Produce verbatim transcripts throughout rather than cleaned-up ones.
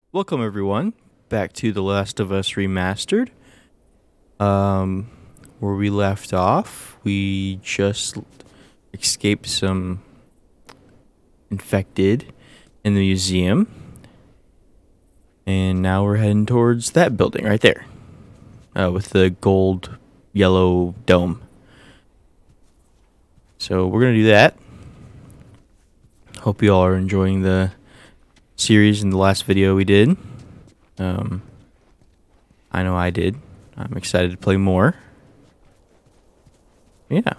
Welcome everyone back to The Last of Us Remastered. Um, where we left off, we just escaped some infected in the museum, and now we're heading towards that building right there, uh, with the gold yellow dome. So we're gonna do that. Hope you all are enjoying the series in the last video we did. Um, I know I did. I'm excited to play more. Yeah.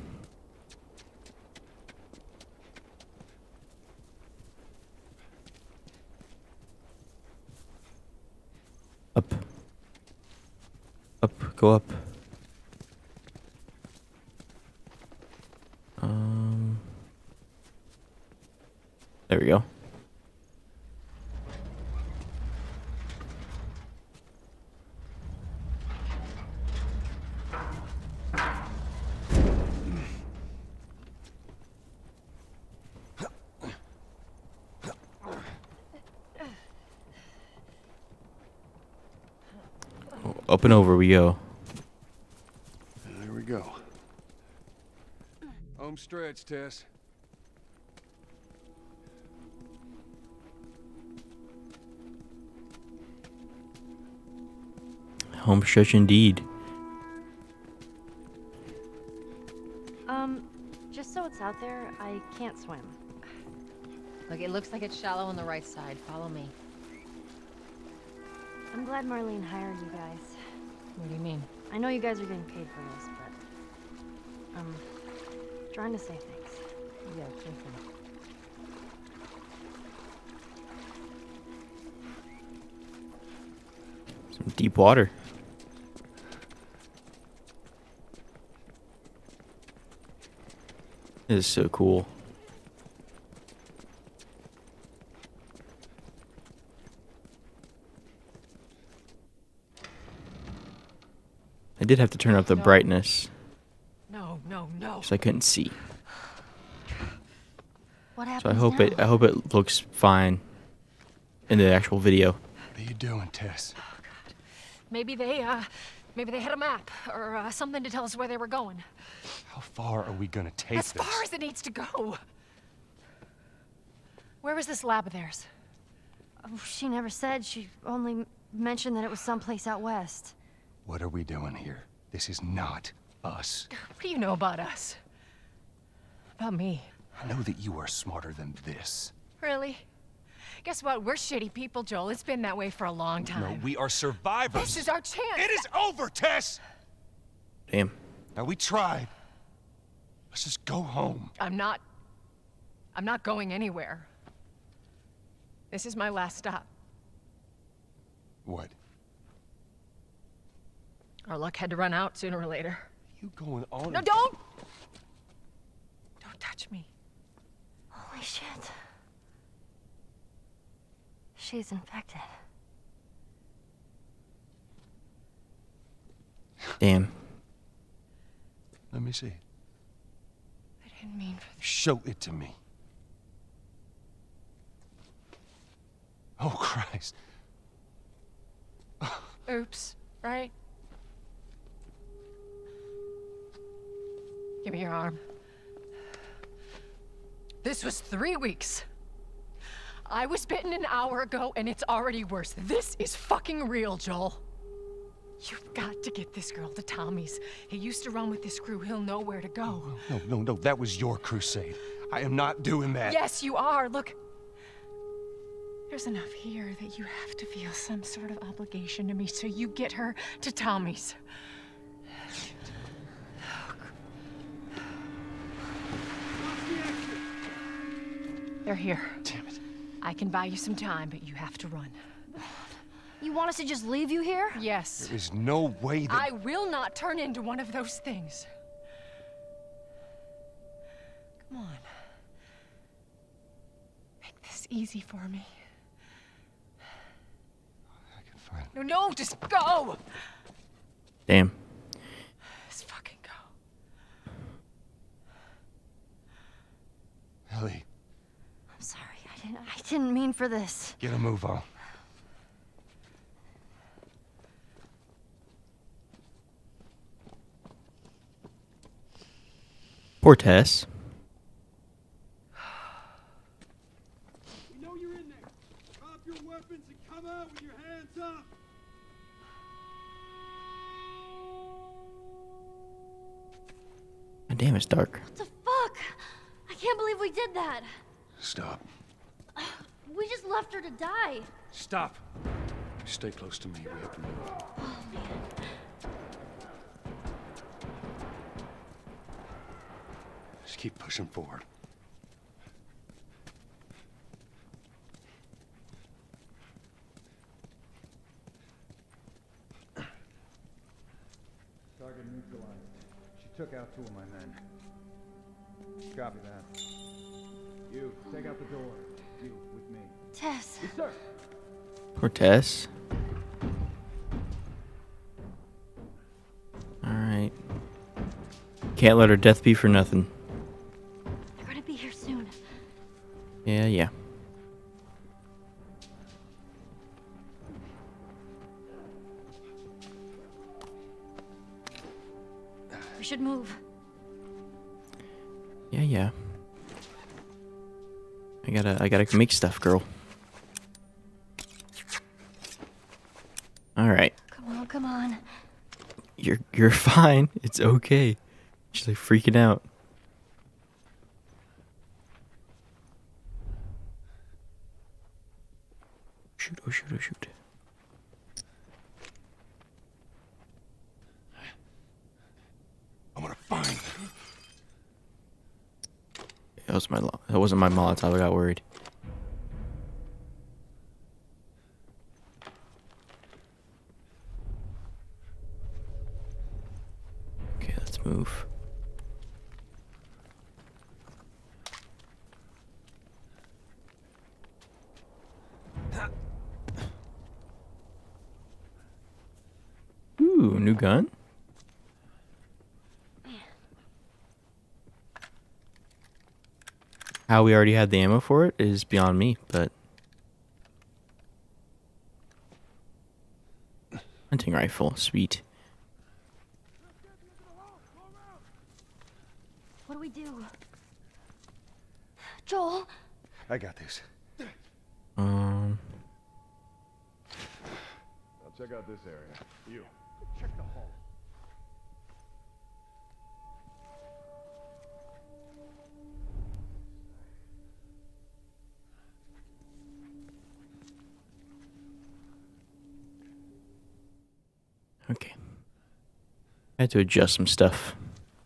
Up. Up. Go up. Um. There we go. Up and over we go. There we go. Home stretch, Tess. Home stretch indeed. Um, just so it's out there, I can't swim. Look, it looks like it's shallow on the right side. Follow me. I'm glad Marlene hired you guys. What do you mean? I know you guys are getting paid for this, but I'm trying to say thanks. Yeah, thank you. Some deep water. This is so cool. I did have to turn up the No. brightness No, no, no. because I couldn't see. What So happens I hope now? it I hope it looks fine in the actual video. What are you doing, Tess? Maybe they, uh, maybe they had a map or uh, something to tell us where they were going. How far are we gonna take As this? far as it needs to go. Where was this lab of theirs? Oh, she never said. She only m- mentioned that it was someplace out west. What are we doing here? This is not us. What do you know about us? About me? I know that you are smarter than this. Really? Guess what? We're shitty people, Joel. It's been that way for a long time. No, we are survivors. This is our chance. It is over, Tess! Damn. Now, we tried. Let's just go home. I'm not... I'm not going anywhere. This is my last stop. What? Our luck had to run out sooner or later. You going on? No, and- don't! Don't touch me. Holy shit. She's infected. Damn. Let me see. I didn't mean for this. Show it to me. Oh, Christ. Oops, right? Give me your arm. This was three weeks. I was bitten an hour ago, and it's already worse. This is fucking real, Joel. You've got to get this girl to Tommy's. He used to run with this crew. He'll know where to go. No, no, no, that was your crusade. I am not doing that. Yes, you are. Look. There's enough here that you have to feel some sort of obligation to me, so you get her to Tommy's. They're here. Damn it. I can buy you some time, but you have to run. You want us to just leave you here? Yes. There is no way that... I will not turn into one of those things. Come on. Make this easy for me. I can find... No, no, just go! Damn. Just fucking go. Ellie, I'm sorry. I didn't I didn't mean for this. get a move on. Poor Tess. We know you're in there. Drop your weapons and come out with your hands up. God damn, it's dark. What the fuck? I can't believe we did that. Stop. We just left her to die. Stop. Stay close to me. We have to move. Oh, man. Just keep pushing forward. Target neutralized. She took out two of my men. Copy that. You, take out the door. You, with me. Tess. Yes, sir. Poor Tess. Alright. Can't let her death be for nothing. They're gonna be here soon. Yeah, yeah. We should move. Yeah, yeah. I gotta, I gotta make stuff, girl. All right. Come on, come on. You're, you're fine. It's okay. She's like freaking out. Shoot! Oh shoot! Oh shoot! I'm gonna find them. That was my. lo- That wasn't my Molotov. I got worried. Okay, let's move. Ooh, new gun. How we already had the ammo for it is beyond me, but hunting rifle, sweet. What do we do? Joel? I got this. Um, I'll check out this area. You, check the hall. okay. I had to adjust some stuff.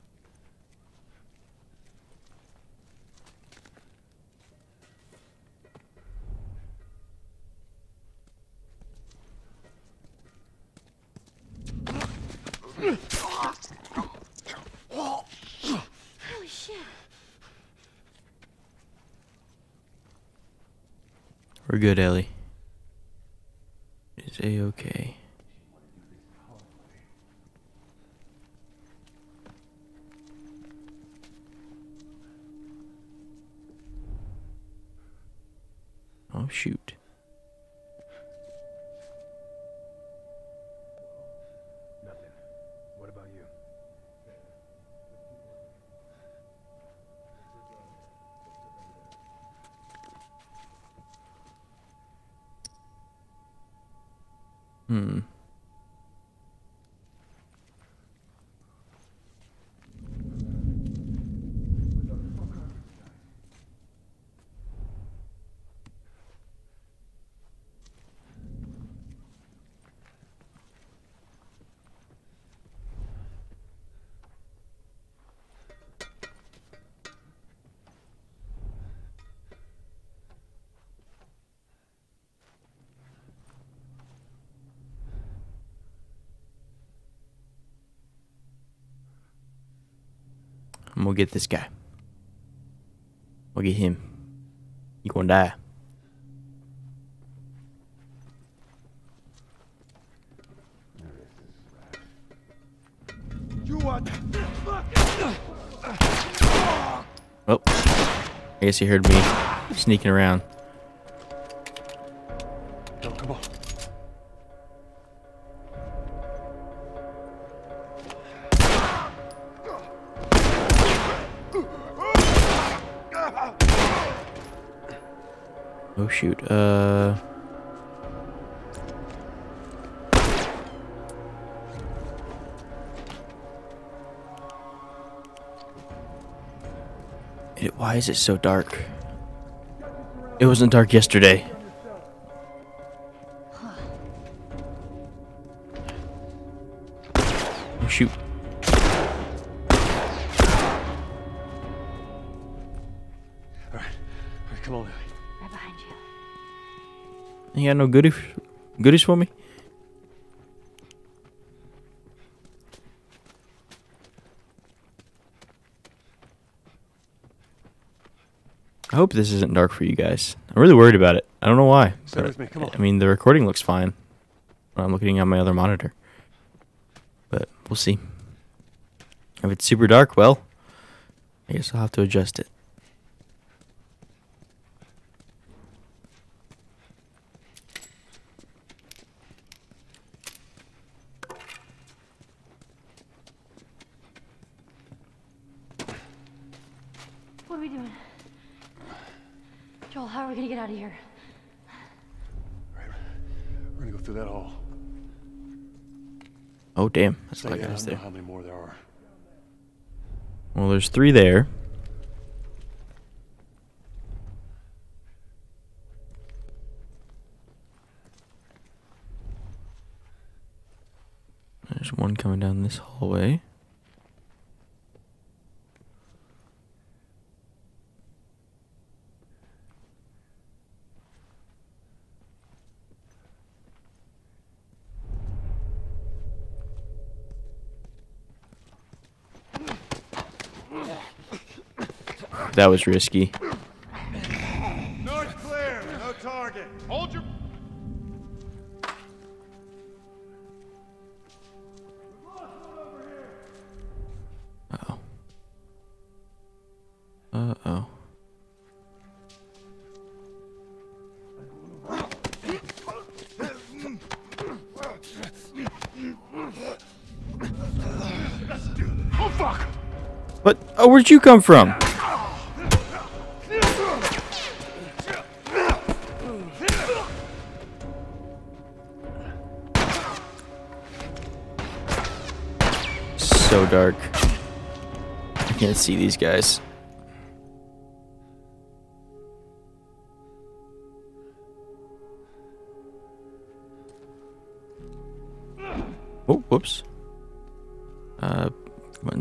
Holy shit. We're good, Ellie. Is A-okay. Oh, shoot. Nothing. What about you? Hmm. I'm gonna get this guy. We'll get him. You gonna die. You what? Oh. I guess he heard me sneaking around. No, come on. Oh shoot. Uh. It, why is it so dark? It wasn't dark yesterday. Oh shoot. All right, come on, Lily. Right behind you. You got no goodies, goodies for me? I hope this isn't dark for you guys. I'm really worried about it. I don't know why. Stay but, with me, come on. I mean, the recording looks fine when I'm looking at my other monitor. But we'll see. If it's super dark, well, I guess I'll have to adjust it. What are we doing? Joel, how are we gonna get out of here? All right, we're gonna go through that hall. Oh, damn. That's Say, all I I got don't is know there. how many more there are. Well, there's three there. There's one coming down this hallway. That was risky. North clear, no target. Hold your. Uh-oh. Uh-oh. Oh fuck! What? Oh, where'd you come from? So dark. I can't see these guys. Oh, whoops. Uh, button.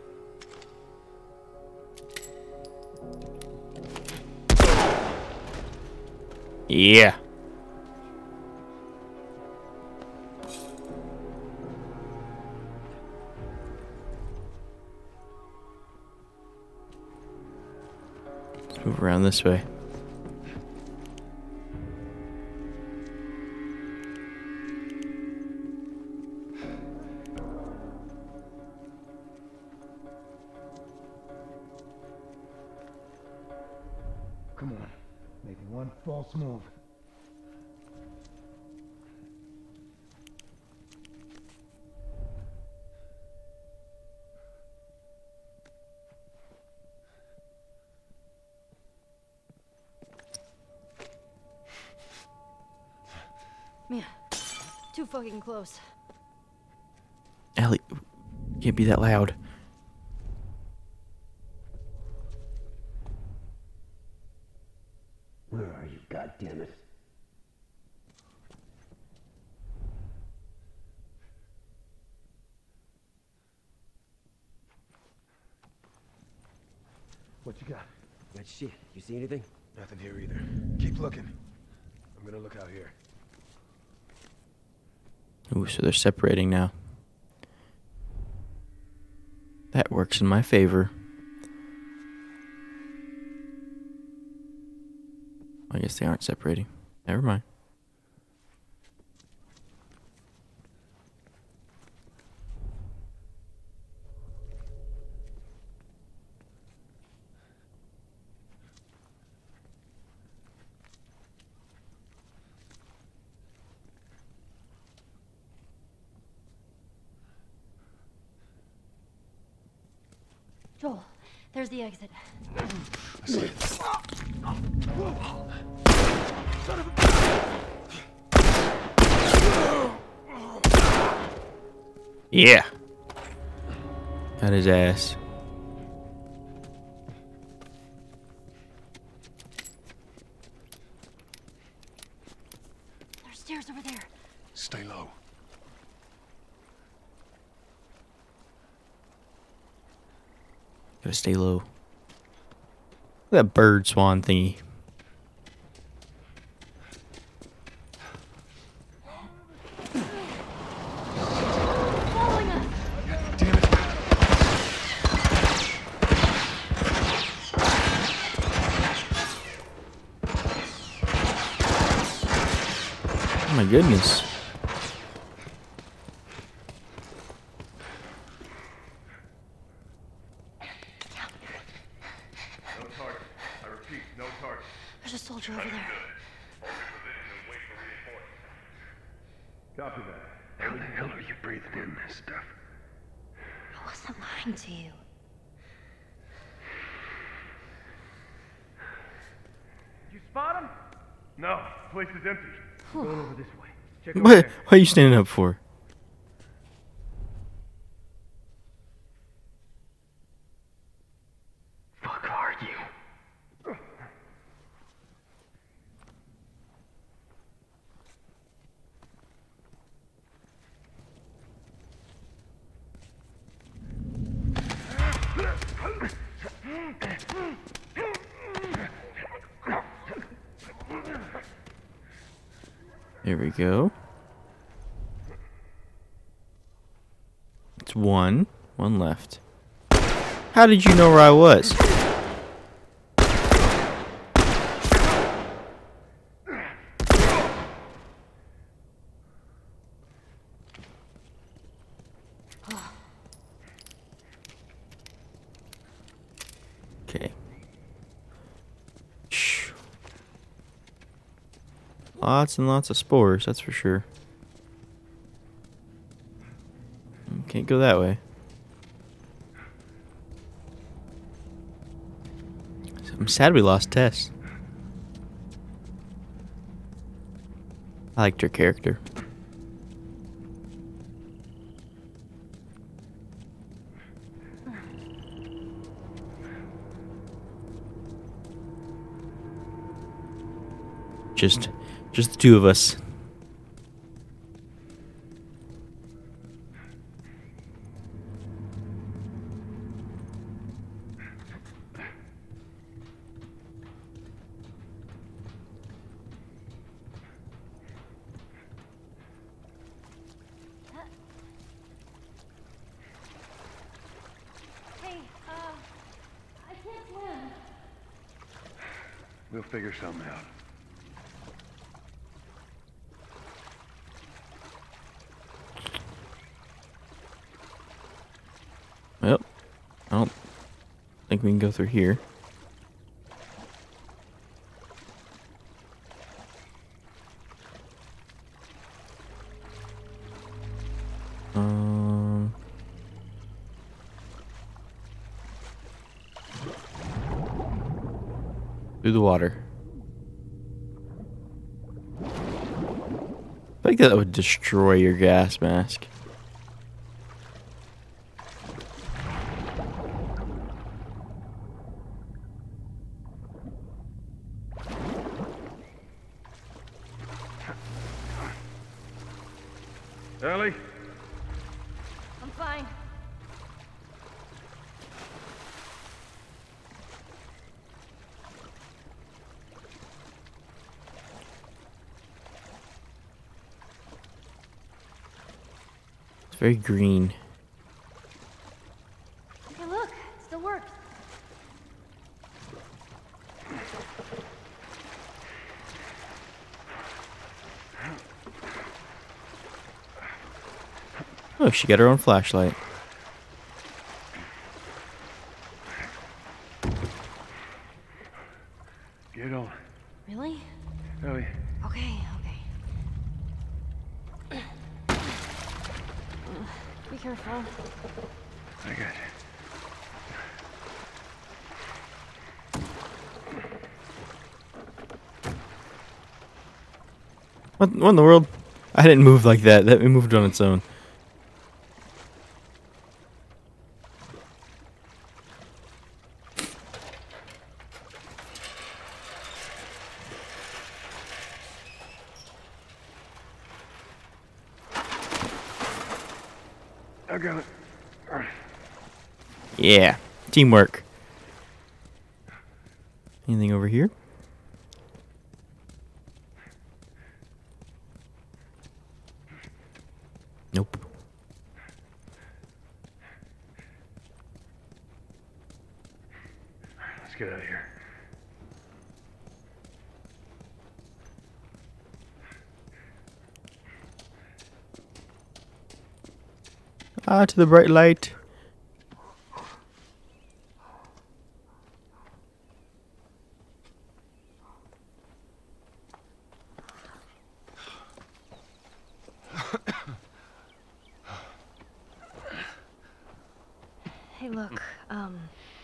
Yeah. Let's move around this way. Come on. Maybe one false move. Man, too fucking close. Ellie, can't be that loud. Where are you, goddammit? What you got? That shit. You see anything? Nothing here either. Keep looking. I'm gonna look out here. Ooh, so they're separating now. That works in my favor. I guess they aren't separating. Never mind. Joel, There's the exit. I see it. Son of a... Yeah. Got his ass. There's stairs over there. Stay low. Gotta stay low. Look at that bird swan thingy. Following us. Damn it. Oh my goodness. No target. I repeat, no target. There's a soldier over there. Copy that. How the hell are you breathing in this stuff? I wasn't lying to you. Did you spot him? No, place is empty. Going over this way. Check over What? there. What are you standing up for? Fuck are you? There we go. It's one. One left. How did you know where I was? Okay. Shh. Lots and lots of spores, that's for sure. Can't go that way. I'm sad we lost Tess. I liked her character. Just, just the two of us. Hey, uh, I can't swim. We'll figure something out. Well, I don't think we can go through here. Um, through the water. I think that would destroy your gas mask. Ellie? I'm fine. It's very green. Hey, look, it still works. Oh, she got her own flashlight. Get on. Really? Ellie. Okay, okay. Be careful. I got you. What, what in the world? I didn't move like that. That moved on its own. I got it. Yeah. Teamwork. Anything over here? Nope. Let's get out of here. Ah, to the bright light. Hey, look, um,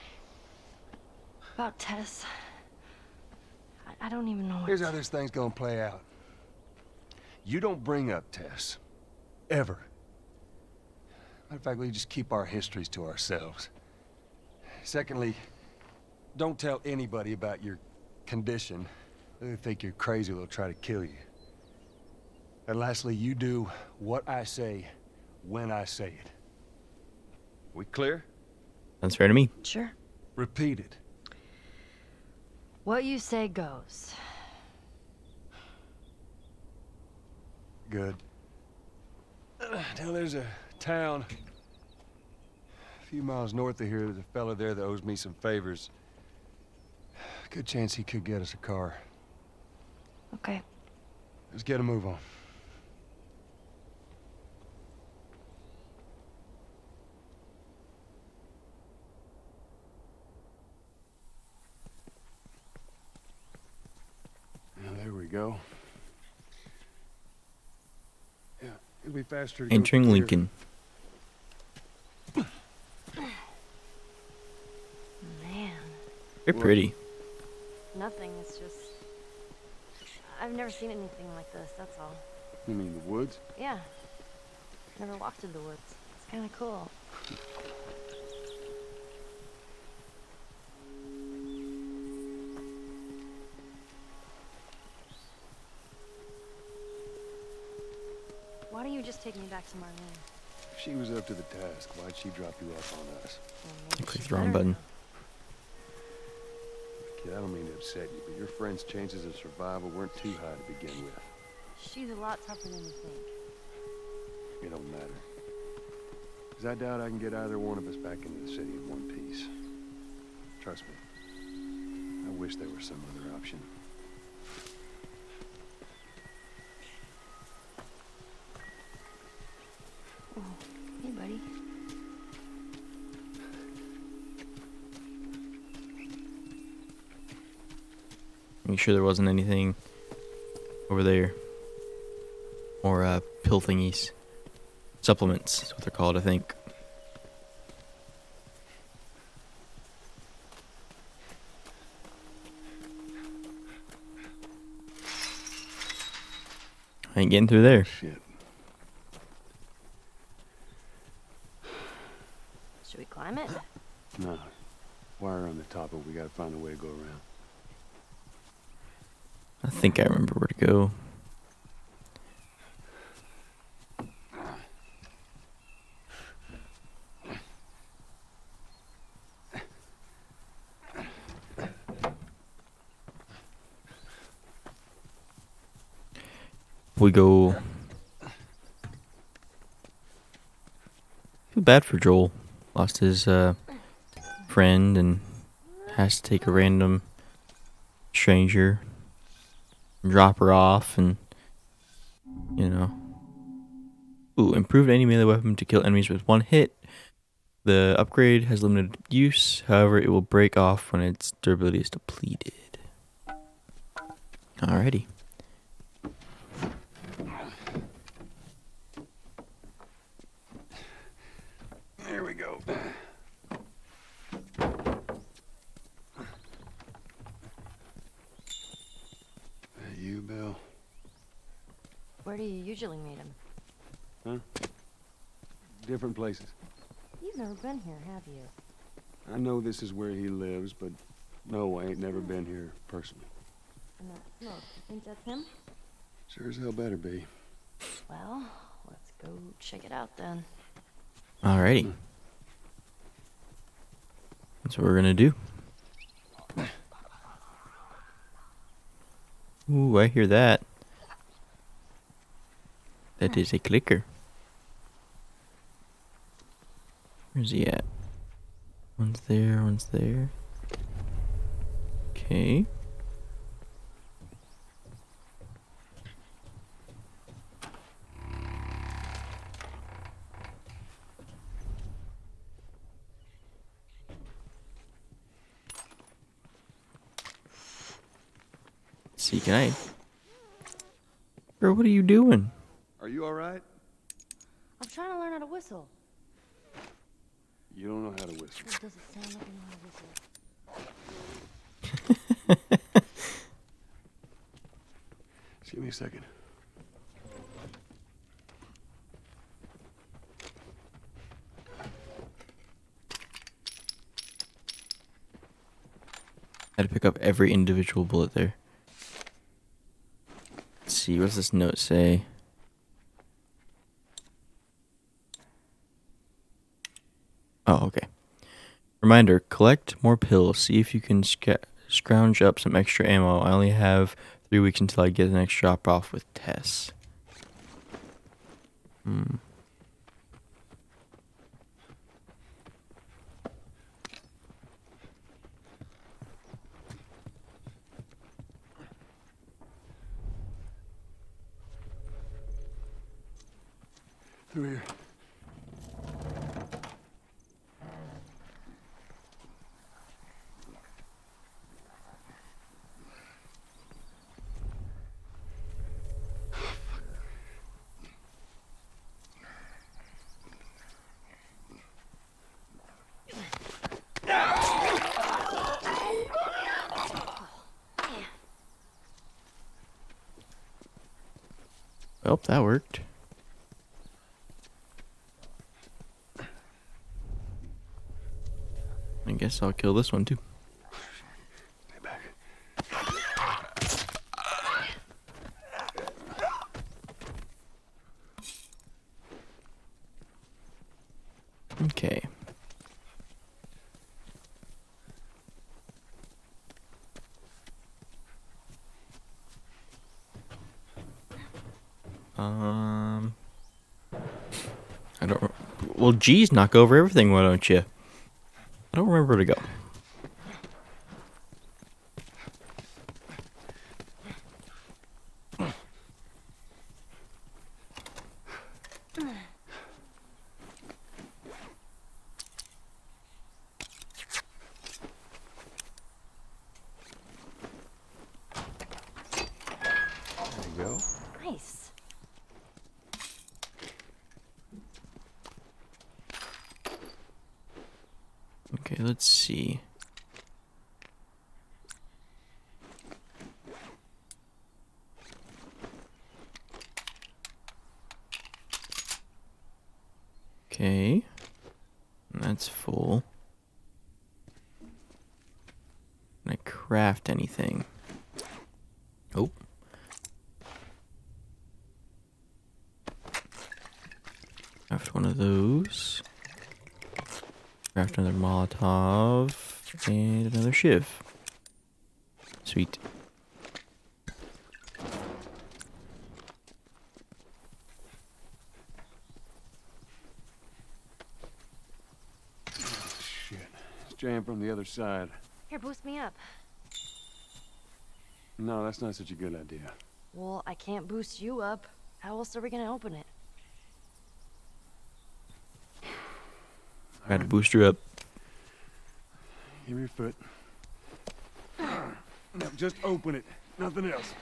about Tess. I, I don't even know what Here's to- how this thing's gonna play out. You don't bring up Tess. Ever. Matter of fact, we just keep our histories to ourselves. Secondly, don't tell anybody about your condition. They think you're crazy, they'll try to kill you. And lastly, you do what I say when I say it. We clear? Sounds fair to me. Sure. Repeat it. What you say goes. Good. Now there's a town a few miles north of here. There's a fella there that owes me some favors. Good chance he could get us a car. Okay. Let's get a move on. Now there we go. Yeah, it'll be faster to go Entering through here. Lincoln. Man, Very pretty. nothing. It's just... I've never seen anything like this, that's all. You mean the woods? Yeah. Never walked in the woods. It's kind of cool. Why don't you just take me back to Marlene? If she was up to the task, why'd she drop you off on us? Well, maybe Click she's the wrong better button. now. Kid, I don't mean to upset you, but your friend's chances of survival weren't too high to begin with. She's a lot tougher than you think. It don't matter. Because I doubt I can get either one of us back into the city in one piece. Trust me. I wish there was some other option. Oh, hey, buddy. Make sure there wasn't anything over there. Or uh, pill thingies. Supplements is what they're called, I think. I ain't getting through there. Shit. Should we climb it? No. Wire on the top, but we gotta find a way to go around. I think I remember where to go. We go. Feel bad for Joel. Lost his uh, friend and has to take a random stranger, drop her off, and you know. Ooh, improved any melee weapon to kill enemies with one hit. The upgrade has limited use. However, it will break off when its durability is depleted. Alrighty. There we go. You, Bill? Where do you usually meet him? Huh? Different places. You've never been here, have you? I know this is where he lives, but no, I ain't never been here personally. And that smoke, you think that's him? Sure as hell better be. Well, let's go check it out then. Alrighty. That's what we're gonna do. Ooh, I hear that. That is a clicker. Where's he at? One's there, one's there. Okay. Let's see, can I? Girl, what are you doing? Are you all right? I'm trying to learn how to whistle. You don't know how to whistle. It doesn't sound like you know how to whistle. Just give me a second. I had to pick up every individual bullet there. Let's see, what does this note say? Oh, okay. Reminder, collect more pills. See if you can sc scrounge up some extra ammo. I only have three weeks until I get the next drop off with Tess. Hmm. Through here. Well, that worked. I guess I'll kill this one too. Stay back. Okay. Um, I don't. Well, geez, knock over everything, why don't you? I don't remember where to go. There you go. Nice. Okay, let's see. Okay. That's full. Can I craft anything? Oh. Craft one of those. Craft another Molotov. And another Shiv. Sweet. Shit. It's jammed from the other side. Here, boost me up. No, that's not such a good idea. Well, I can't boost you up. How else are we gonna open it? Got to boost her up. Give me your foot. Now, just open it. Nothing else.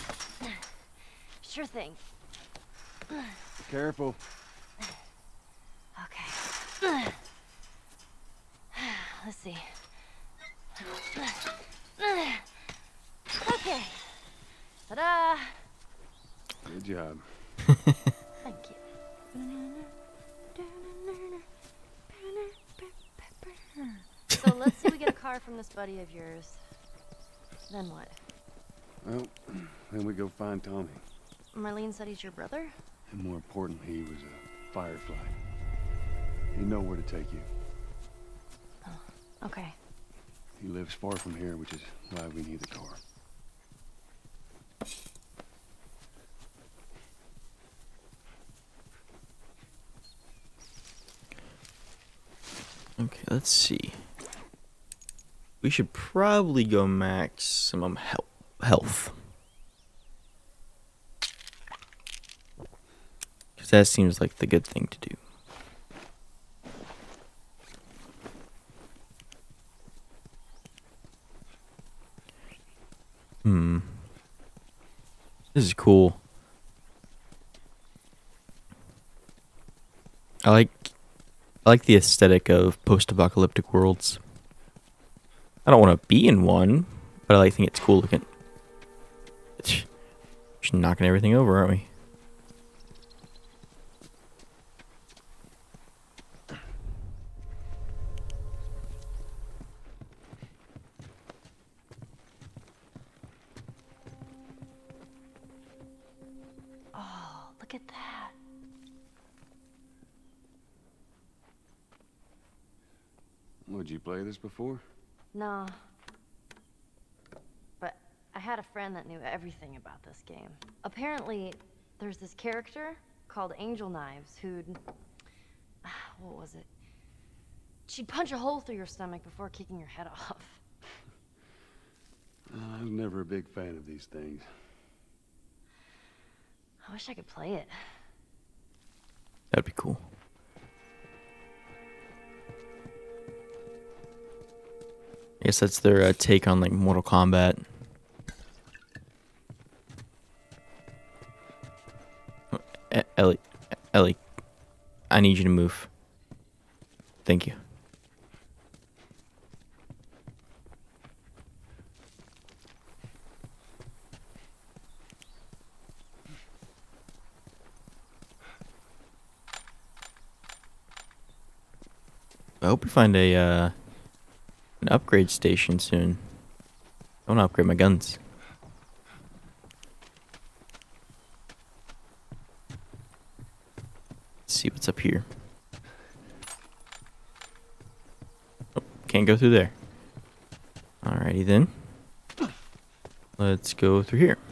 Sure thing. Careful. Okay. Let's see. Okay. Ta-da! Good job. Thank you. So let's say we get a car from this buddy of yours. Then what? Well, then we go find Tommy. Marlene said he's your brother? And more importantly, he was a firefly. He know where to take you. Oh, okay. He lives far from here, which is why we need the car. Okay, let's see. We should probably go maximum hel health. Because that seems like the good thing to do. Hmm. This is cool. I like I like the aesthetic of post-apocalyptic worlds. I don't want to be in one, but I like think it's cool looking. Just knocking everything over, aren't we? Oh, look at that. Would you play this before? No. But I had a friend that knew everything about this game. Apparently, there's this character called Angel Knives who'd... What was it? She'd punch a hole through your stomach before kicking your head off. Uh, I was never a big fan of these things. I wish I could play it. That'd be cool. I guess that's their uh, take on like Mortal Kombat. Oh, E- Ellie, Ellie, I need you to move. Thank you. I hope we find a uh, an upgrade station soon. I want to upgrade my guns. Let's see what's up here. Oh, can't go through there. Alrighty then. Let's go through here.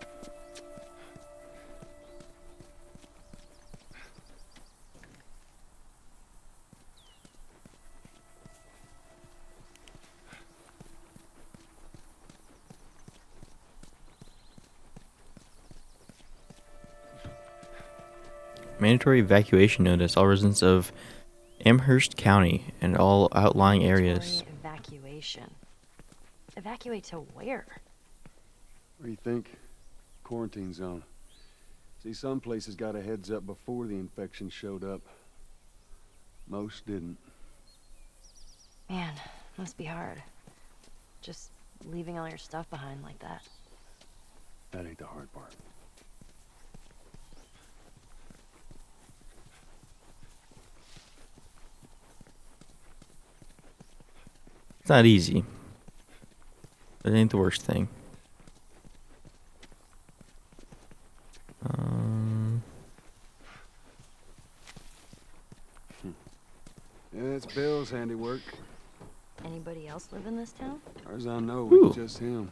Mandatory evacuation notice. All residents of Amherst County and all outlying areas. Mandatory evacuation. Evacuate to where? What do you think? Quarantine zone. See, some places got a heads up before the infection showed up. Most didn't. Man, must be hard. Just leaving all your stuff behind like that. That ain't the hard part. It's not easy. But it ain't the worst thing. Um, Yeah, it's Bill's handiwork. Anybody else live in this town? As far as I know, Ooh. it's just him.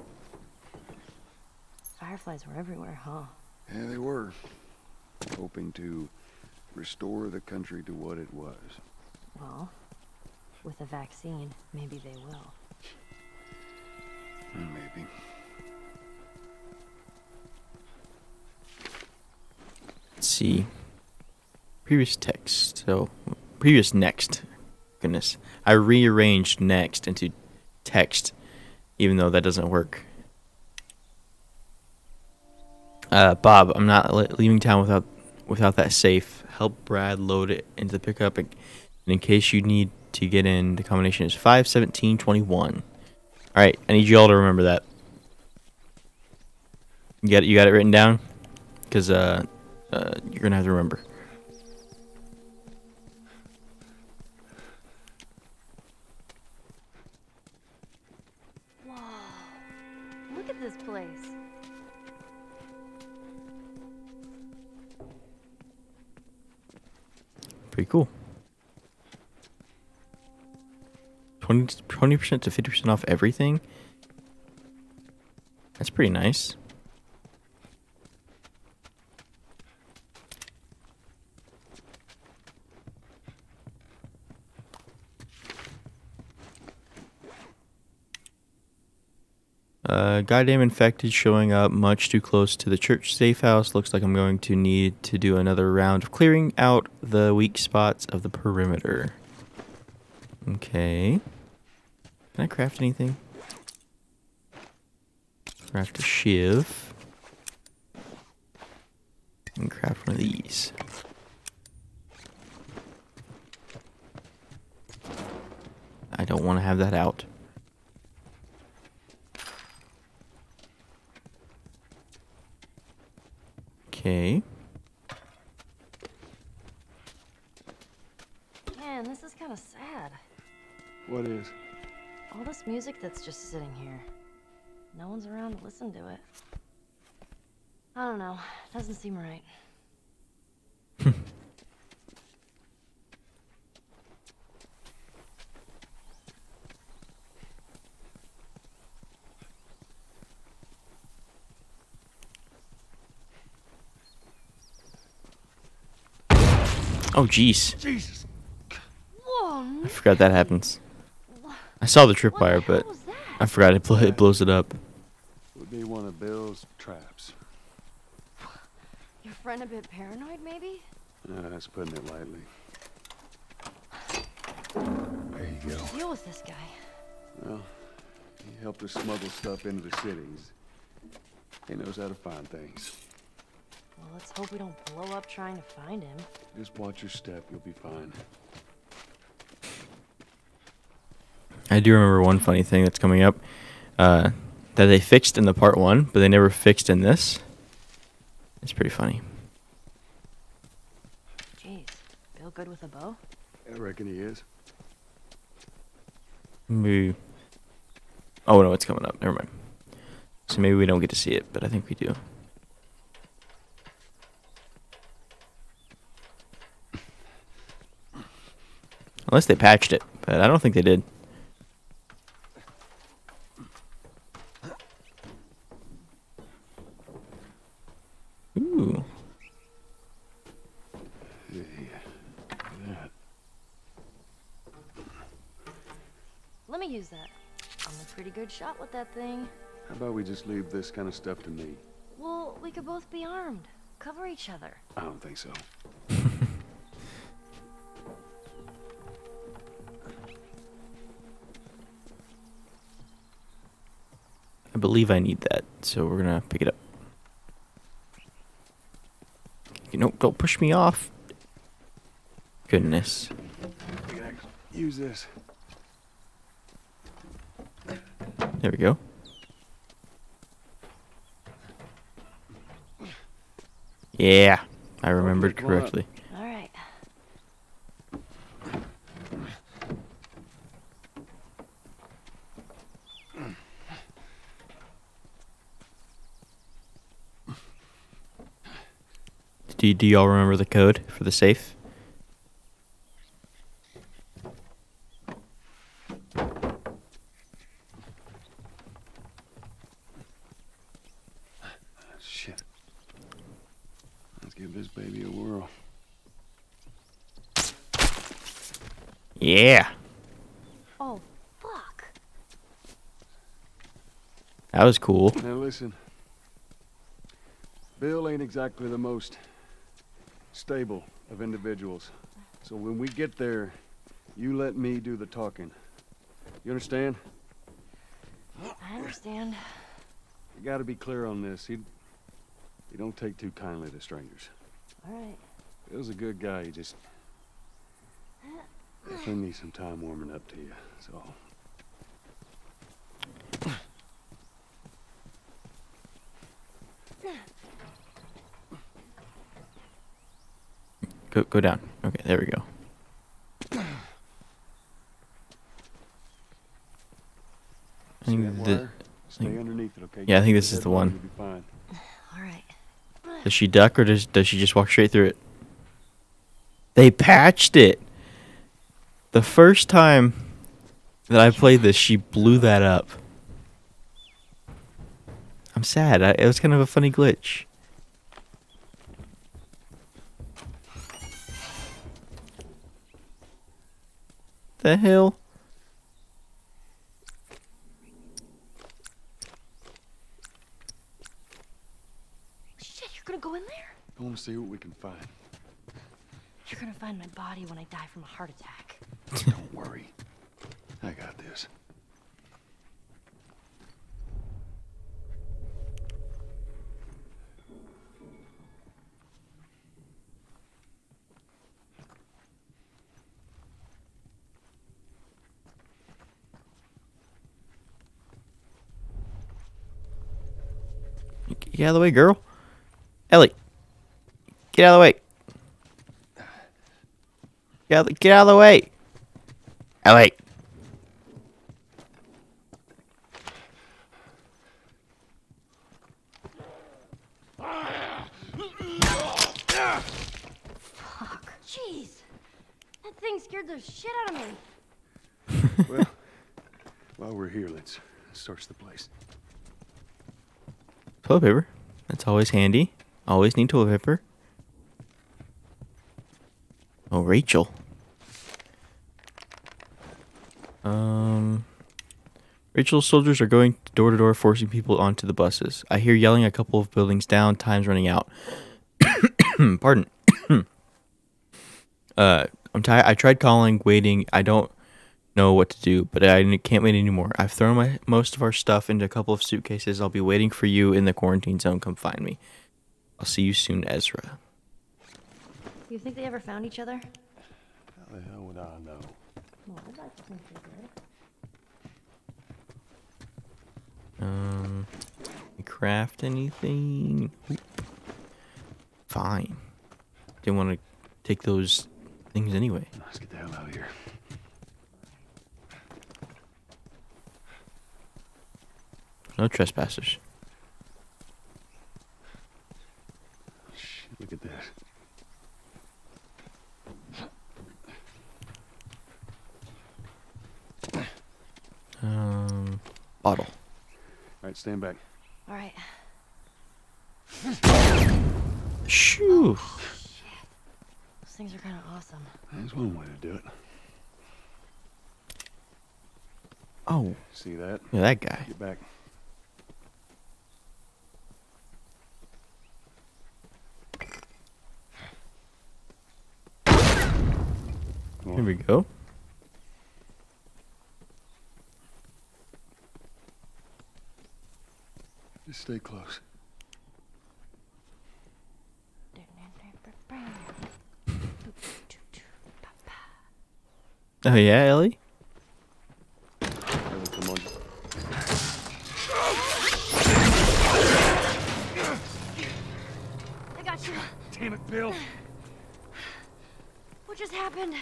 Fireflies were everywhere, huh? Yeah, they were. Hoping to restore the country to what it was. Well, with a vaccine, maybe they will. Maybe. let's see. Previous text. So, previous next. Goodness. I rearranged next into text, even though that doesn't work. Uh, Bob, I'm not le- leaving town without without that safe. Help Brad load it into the pickup. And in case you need to get in, the combination is five seventeen twenty-one. All right, I need you all to remember that. You got it, you got it written down? Because uh, uh, you're gonna have to remember. Whoa. Look at this place. Pretty cool. twenty percent to fifty percent off everything. That's pretty nice. Uh, goddamn infected showing up much too close to the church safe house. Looks like I'm going to need to do another round of clearing out the weak spots of the perimeter. Okay. Can I craft anything? Craft a shiv. And craft one of these. I don't want to have that out. Okay. Man, this is kind of sad. What is? All this music that's just sitting here. No one's around to listen to it. I don't know. Doesn't seem right. Oh, jeez. Jesus. Whoa, I forgot that happens. I saw the tripwire, but was that? I forgot it, bl it blows it up. Would be one of Bill's traps. Your friend a bit paranoid, maybe? Uh, that's putting it lightly. There you go. Deal with this guy. Well, he helped us smuggle stuff into the cities. He knows how to find things. Well, let's hope we don't blow up trying to find him. Just watch your step, you'll be fine. I do remember one funny thing that's coming up uh, that they fixed in the part one, but they never fixed in this. It's pretty funny. Jeez, Bill good with a bow? I reckon he is. Maybe. Oh no, it's coming up. Never mind. So maybe we don't get to see it, but I think we do. Unless they patched it, but I don't think they did. Ooh. Yeah, look at that. Let me use that. I'm a pretty good shot with that thing. How about we just leave this kind of stuff to me? Well, we could both be armed. Cover each other. I don't think so. I believe I need that, so we're gonna pick it up. You know, don't push me off. Goodness. We can use this. There we go. Yeah, I remembered come on. correctly. All right. Do, do y'all remember the code for the safe? Shit. Let's give this baby a whirl. Yeah, Oh, fuck. that was cool. Now listen. Bill ain't exactly the most stable of individuals. So when we get there, you let me do the talking. You understand? I understand. You gotta be clear on this. He, he don't take too kindly to strangers. All right. Bill's a good guy. He just definitely needs some time warming up to you. So Go go down. Okay, there we go. I See think that the, wire? Stay underneath it, okay? yeah, I think Keep this your is the head low, one. you'll be fine. All right. does she duck or does does she just walk straight through it? They patched it. The first time that I played this, she blew that up. I'm sad. I, it was kind of a funny glitch. The hell? Shit, you're gonna go in there? I want to see what we can find. You're gonna find my body when I die from a heart attack. Don't worry. I got this. Get out of the way, girl. Ellie. Get out of the way. Get out, get out of the way. Ellie. Fuck. Jeez. That thing scared the shit out of me. Well, while we're here, let's search the place. Toilet paper. That's always handy. Always need toilet paper. Oh, Rachel. Um, Rachel's soldiers are going door to door, forcing people onto the buses. I hear yelling a couple of buildings down. Time's running out. Pardon. uh, I'm tired. I tried calling, waiting. I don't know what to do, but I can't wait anymore. I've thrown my most of our stuff into a couple of suitcases. I'll be waiting for you in the quarantine zone. Come find me. I'll see you soon, Ezra. You think they ever found each other? How the hell would I know? Well, I'd like to think they did. Um, craft anything? Fine. Didn't want to take those things anyway. Let's get the hell out of here. No trespassers. Shit, look at this. Um, bottle. All right, stand back. All right. Shoo. Those things are kind of awesome. There's one way to do it. Oh, See that? yeah, that guy. Get back. Come Here on. we go. Just stay close. Oh yeah, Ellie. Ellie, come on. I got you. Damn it, Bill. What just happened?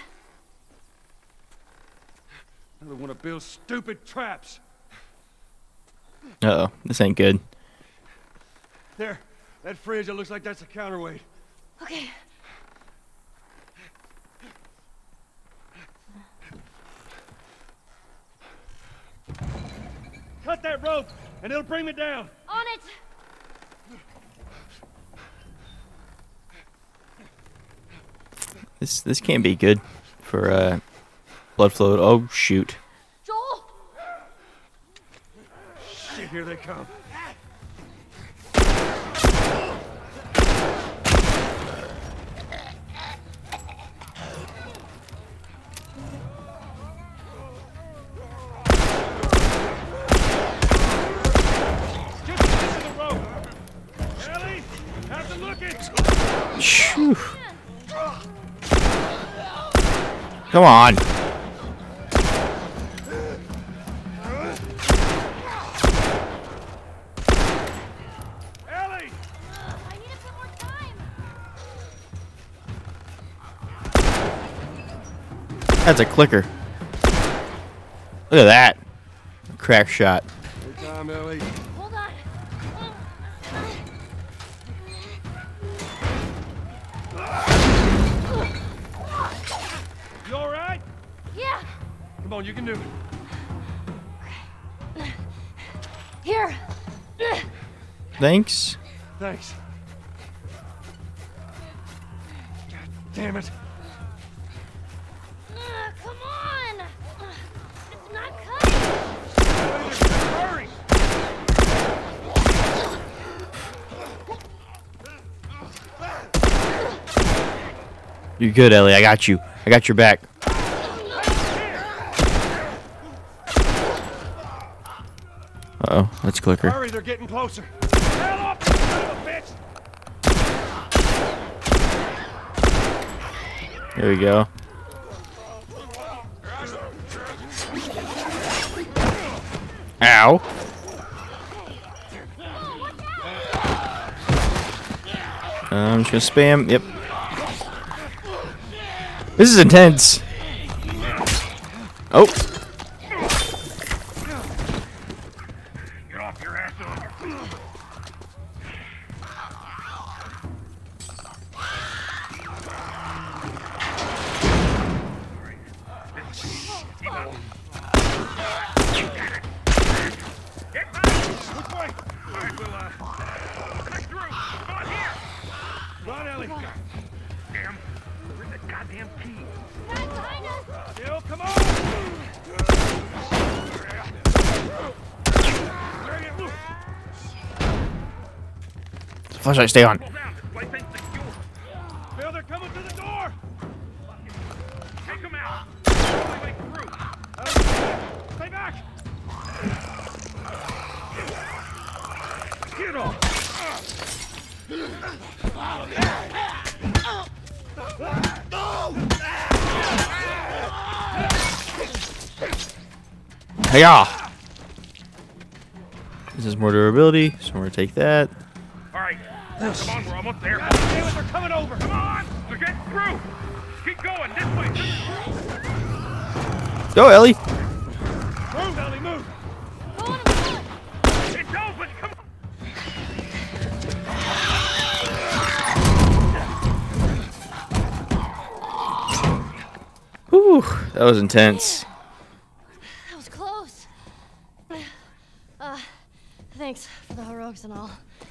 Another one of Bill's stupid traps. Uh oh, this ain't good. There, that fridge, it looks like that's a counterweight. Okay. Cut that rope, and it'll bring me down. On it. This this can't be good for uh blood flow. Oh shoot. Joel. Shit, here they come. Just listen to the rope. Ellie, have to look it. Shoo. Come on. Ellie! I need a bit more time. That's a clicker. Look at that. Crack shot. Hey, Tom, Ellie. Hold on. You all right? Yeah. Come on, you can do it. Here. Thanks. Thanks. God damn it. Uh, come on. It's not cutting. Hurry! You're good, Ellie. I got you. I got your back. Uh-oh. That's clicker. Hurry, they're getting closer. Hell up, you son of a bitch! There we go. Ow. I'm just gonna spam. Yep. This is intense. Oh. Get off your ass over. Which way? All right, we'll, uh, cut through. Come on, here. Come on, Ellie. Damn. Where's the goddamn key? Right behind us. Bill, come on. Bring it loose. Flashlight, stay on. Pull down. This place ain't secure. Bill, they're coming to the door. Take them out. All the way through. Uh, stay back. Get off. Hiya! This is more durability, so we're gonna take that. All right. Come on, we're almost there. God damn it, they're coming over. Come on. They're getting through. Keep going. This way. Go, Ellie! Move, Ellie, move. Go on, go on. It's open. Come on. Whew, that was intense. That was close. Uh, thanks for the heroics and all.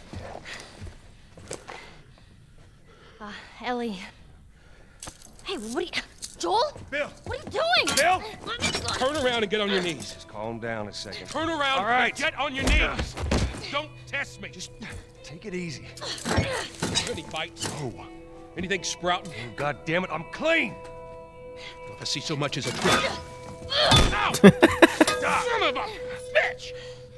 Uh, Ellie. Hey, what are you... Joel? Bill. What are you doing? Bill. Let me go. Turn around and get on your knees. Just calm down a second. Turn around All right. and get on your knees. Don't test me. Just Take it easy. any bites. Oh. Anything sprouting. Oh, God damn it, I'm clean! If I see so much as a twig. Ow! Son of a bitch!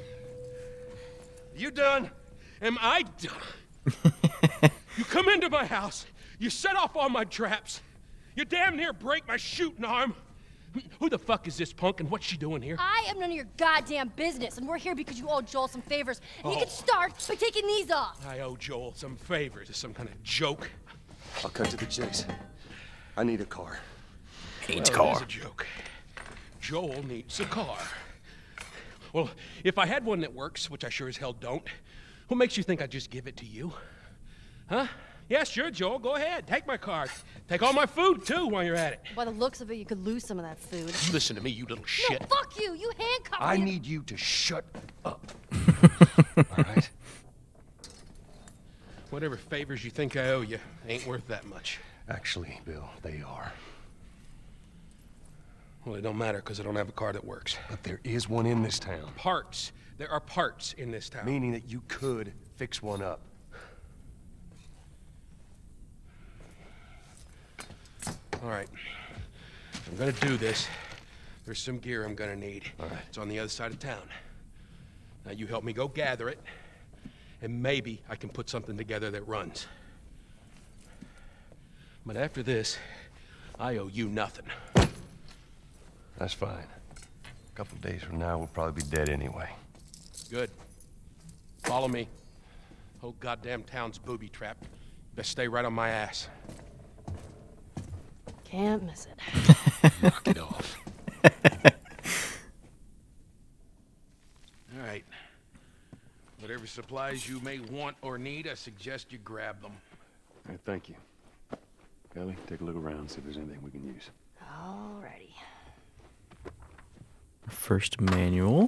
You done? Am I done? You come into my house, you set off all my traps, you damn near break my shooting arm. Who the fuck is this punk and what's she doing here? I am none of your goddamn business, and we're here because you owe Joel some favors. And you Oh. can start by taking these off. I owe Joel some favors. Is some kind of joke? I'll cut to the chase. I need a car. Needs Well, it is car. a joke. Joel needs a car. Well, if I had one that works, which I sure as hell don't, what makes you think I'd just give it to you? Huh? Yeah, sure, Joel, go ahead. Take my car. Take all my food, too, while you're at it. By the looks of it, you could lose some of that food. Listen to me, you little shit. No, fuck you! You handcuffed I me. need you to shut up. All right? Whatever favors you think I owe you ain't worth that much. Actually, Bill, they are. Well, it don't matter, because I don't have a car that works. But there is one in this town. Parts. There are parts in this town. Meaning that you could fix one up. All right. I'm gonna do this. There's some gear I'm gonna need. All right. It's on the other side of town. Now you help me go gather it, and maybe I can put something together that runs. But after this, I owe you nothing. That's fine. A couple days from now, we'll probably be dead anyway. Good. Follow me. Whole goddamn town's booby trapped. Best stay right on my ass. Can't miss it. Knock it off. All right. Whatever supplies you may want or need, I suggest you grab them. Hey, thank you. Ellie, take a look around, see if there's anything we can use. Alrighty. First manual.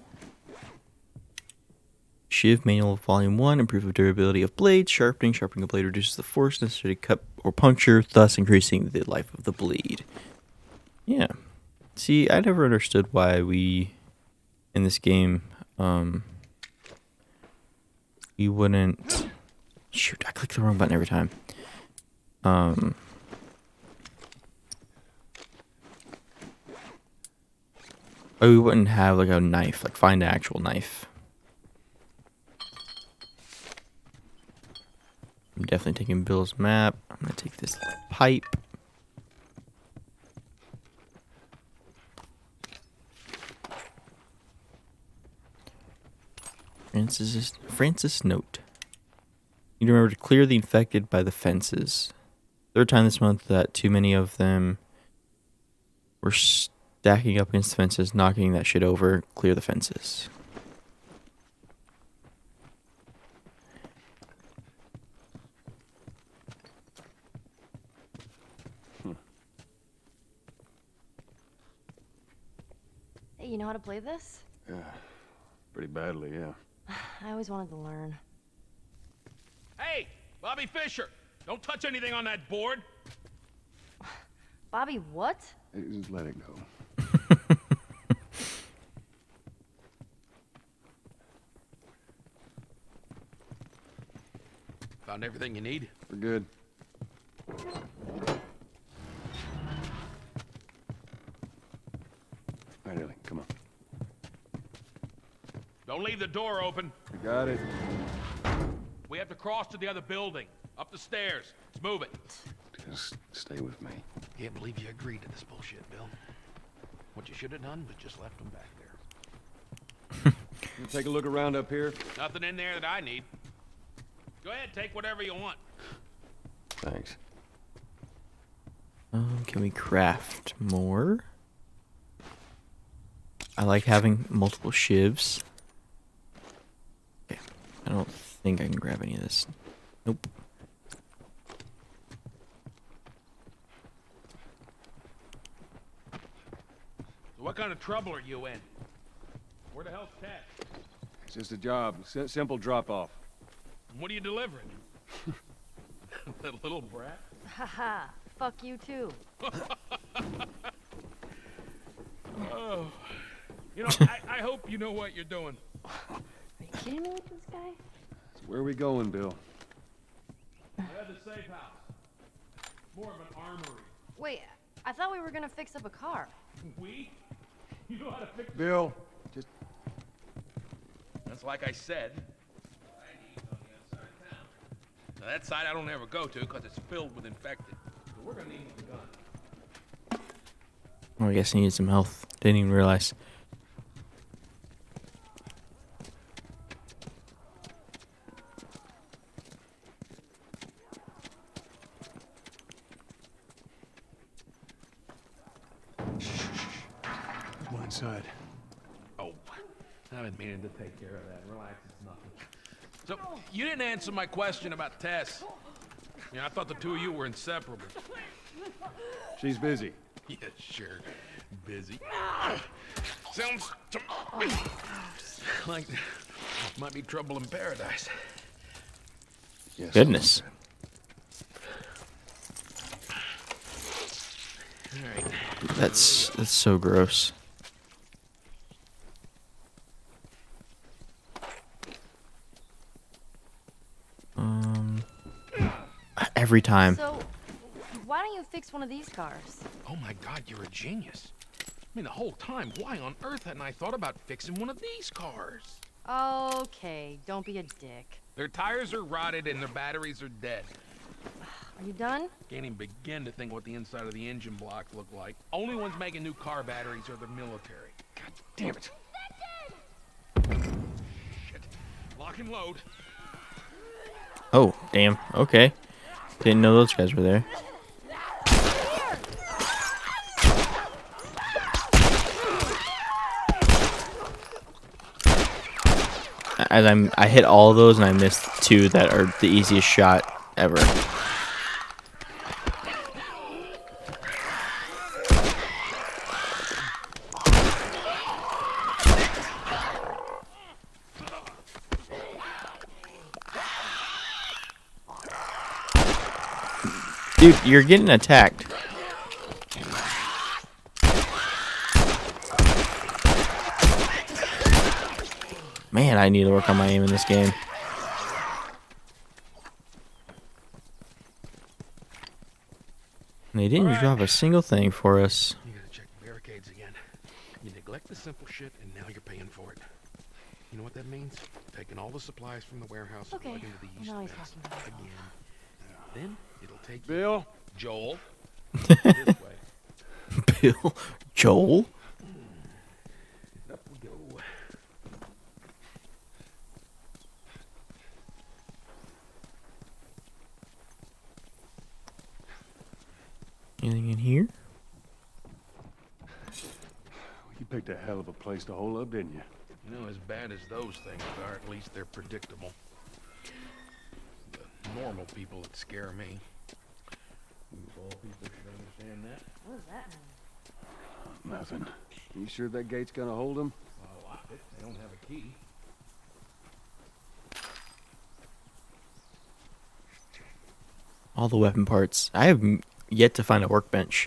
Shiv manual volume one, improve durability of blades, sharpening. Sharpening a blade reduces the force necessary to cut or puncture, thus increasing the life of the blade. Yeah. See, I never understood why we, in this game, um, we wouldn't... Shoot, I clicked the wrong button every time. Um... Why we wouldn't have, like, a knife, like, find an actual knife. I'm definitely taking Bill's map. I'm gonna take this pipe. Francis, Francis note. You need to remember to clear the infected by the fences. Third time this month that too many of them were stacking up against the fences, knocking that shit over. Clear the fences. Hey, you know how to play this? Yeah, pretty badly, yeah. I always wanted to learn. Hey, Bobby Fischer, don't touch anything on that board. Bobby, what? Hey, just let it go. Found everything you need? We're good. All right, Ellie, come on. Don't leave the door open. We got it. We have to cross to the other building. Up the stairs. Let's move it. Just stay with me. Can't believe you agreed to this bullshit, Bill. What you should have done was just left them back there. You take a look around up here. Nothing in there that I need. Go ahead, take whatever you want. Thanks. Um, can we craft more? I like having multiple shivs. Okay, I don't think I can grab any of this. Nope. So what kind of trouble are you in? Where the hell's Ted? It's just a job. S simple drop-off. What are you delivering? That little brat? Haha, fuck you too. Oh. You know, I, I hope you know what you're doing. Are you kidding me with this guy? So where are we going, Bill? I had the safe house. More of an armory. Wait, I thought we were gonna fix up a car. We? You know how to fix... Bill, just... That's like I said. Now that side I don't ever go to because it's filled with infected. So we're gonna need the gun. Oh, I guess he needs some health. Didn't even realize. Go inside. Oh, I've been meaning to take care of that. Relax, it's nothing. So, you didn't answer my question about Tess. Yeah, I thought the two of you were inseparable. She's busy. Yeah, sure. Busy. Sounds to me like might be trouble in paradise. Yes. Goodness. All right. That's that's so gross. Um, every time. So, why don't you fix one of these cars? Oh my God, you're a genius. I mean, the whole time, why on earth hadn't I thought about fixing one of these cars? Okay, don't be a dick. Their tires are rotted and their batteries are dead. Are you done? Can't even begin to think what the inside of the engine blocks look like. Only ones making new car batteries are the military. God damn it. Shit. Lock and load. Oh, damn. Okay. Didn't know those guys were there. as I'm I hit all of those and I missed two that are the easiest shot ever. Dude, you're getting attacked. Man, I need to work on my aim in this game. And they didn't All right. drop a single thing for us. You gotta check the barricades again. You neglect the simple shit, and now you're paying for it. You know what that means? Taking all the supplies from the warehouse and Okay. plugging to the east Now he's vest talking about it. again. Then it'll take Bill? you, Joel, this way. Bill? Joel? Up we go. Anything in here? You picked a hell of a place to hole up, didn't you? You know, as bad as those things are, at least they're predictable. The normal people that scare me. You all people should understand that. What does that mean? Nothing. You sure that gate's gonna hold them? Well, lock it. They don't have a key. All the weapon parts. I have m- yet to find a workbench.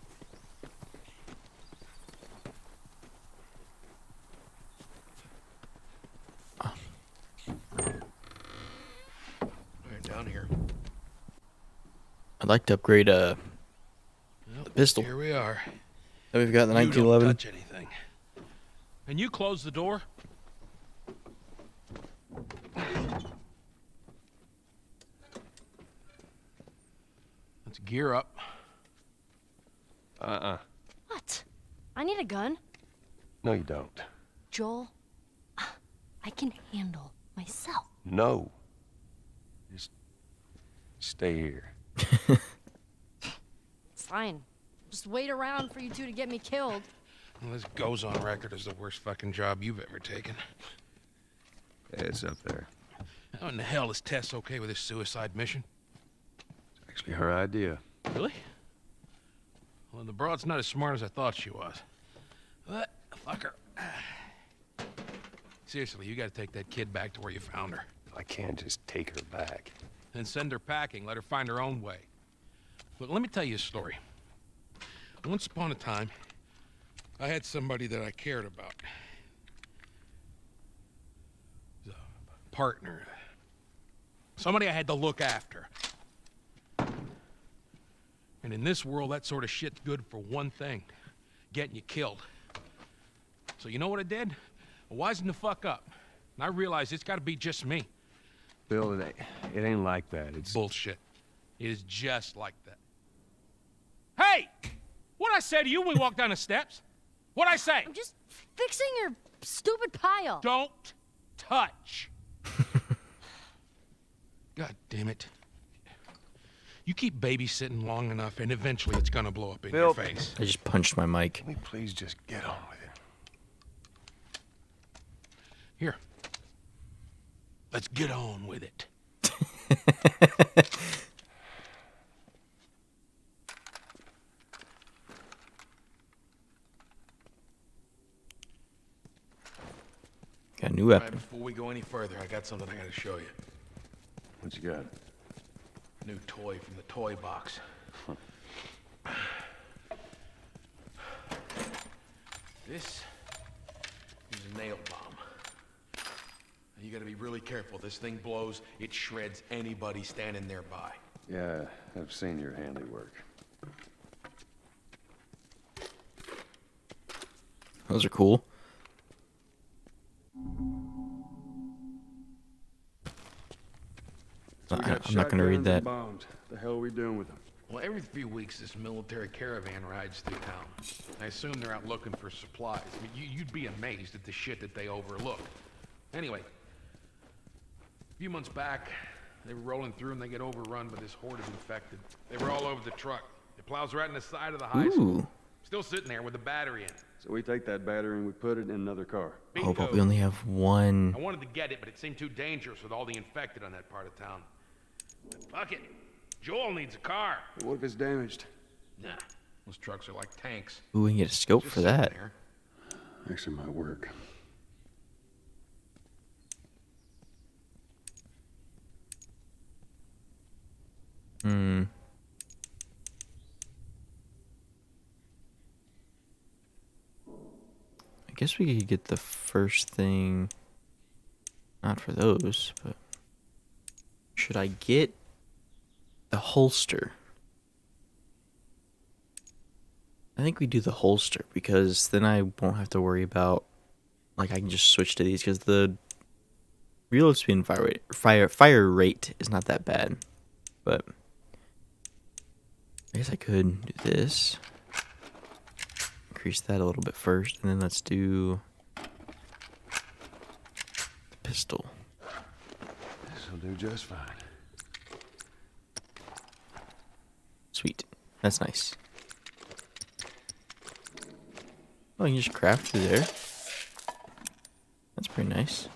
All right, down here. I'd like to upgrade uh, Well, the pistol Here we are. that we've got in the You nineteen don't eleven. touch anything. And you close the door. Let's gear up. Uh-uh. What? I need a gun. No, you don't. Joel, I can handle myself. No. Just stay here. Fine. Just wait around for you two to get me killed. Well, this goes on record as the worst fucking job you've ever taken. It's up there. How in the hell is Tess okay with this suicide mission? It's actually her idea. Really? Well, the broad's not as smart as I thought she was. But, fucker. Seriously, you gotta take that kid back to where you found her. I can't just take her back. Then send her packing, let her find her own way. Look, let me tell you a story. Once upon a time, I had somebody that I cared about. A partner. Somebody I had to look after. And in this world, that sort of shit's good for one thing. Getting you killed. So you know what I did? I wisened the fuck up. And I realized it's gotta be just me. Bill, it ain't, it ain't like that. It's Bullshit. It is just like that. Hey! What'd I say to you when we walked down the steps? What'd I say? I'm just fixing your stupid pile. Don't touch. God damn it. You keep babysitting long enough and eventually it's gonna blow up in Bill. your face. I just punched my mic. Can we please just get on with it? Here. Let's get on with it. Got a new All right, weapon. before we go any further, I got something I gotta show you. What you got? New toy from the toy box. This is a nail bomb. And you gotta be really careful. This thing blows, it shreds anybody standing nearby. Yeah, I've seen your handiwork. Those are cool. So we I- got I'm not gonna read shotguns and that. Bombs. The hell are we doing with them? Well, every few weeks, this military caravan rides through town. I assume they're out looking for supplies. I mean, you, you'd be amazed at the shit that they overlook. Anyway, a few months back, they were rolling through and they get overrun by this horde of infected. They were all over the truck. It plows right in the side of the high school. Ooh. Still sitting there with the battery in it. So we take that battery and we put it in another car. Oh, but we Bingo. only have one. I wanted to get it, but it seemed too dangerous with all the infected on that part of town. But fuck it. Joel needs a car. But what if it's damaged? Nah, those trucks are like tanks. Ooh, we can get a scope Just for sitting that. there. Actually, might work. Hmm. I guess we could get the first thing. Not for those, but should I get the holster? I think we do the holster because then I won't have to worry about, like, I can just switch to these because the reload speed and fire rate, fire fire rate is not that bad, but I guess I could do this. Increase that a little bit first, and then let's do the pistol. This'll do just fine. Sweet. That's nice. Oh, you can just craft through there. That's pretty nice.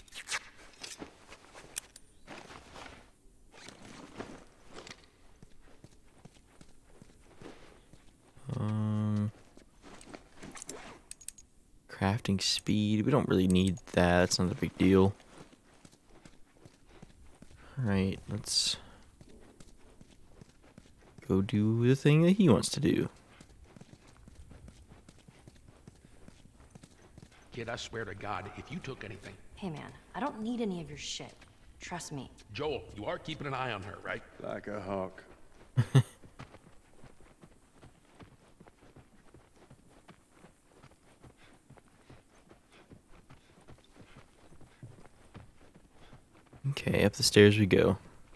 Um, crafting speed. We don't really need that. That's not a big deal. Alright, let's go do the thing that he wants to do. Kid, I swear to God, if you took anything... Hey, man, I don't need any of your shit. Trust me. Joel, you are keeping an eye on her, right? Like a hawk. Okay, up the stairs we go.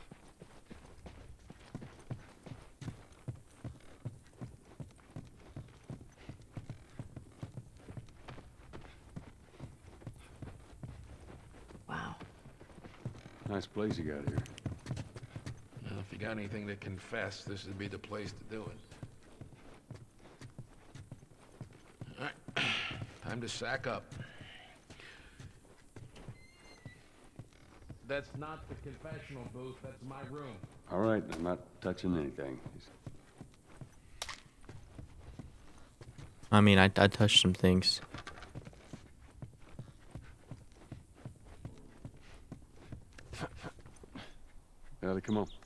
Wow. Nice place you got here. Well, if you got anything to confess, this would be the place to do it. All right, time to sack up. That's not the confessional booth, that's my room. All right, I'm not touching anything. I mean, I, I touched some things. Ellie, come on.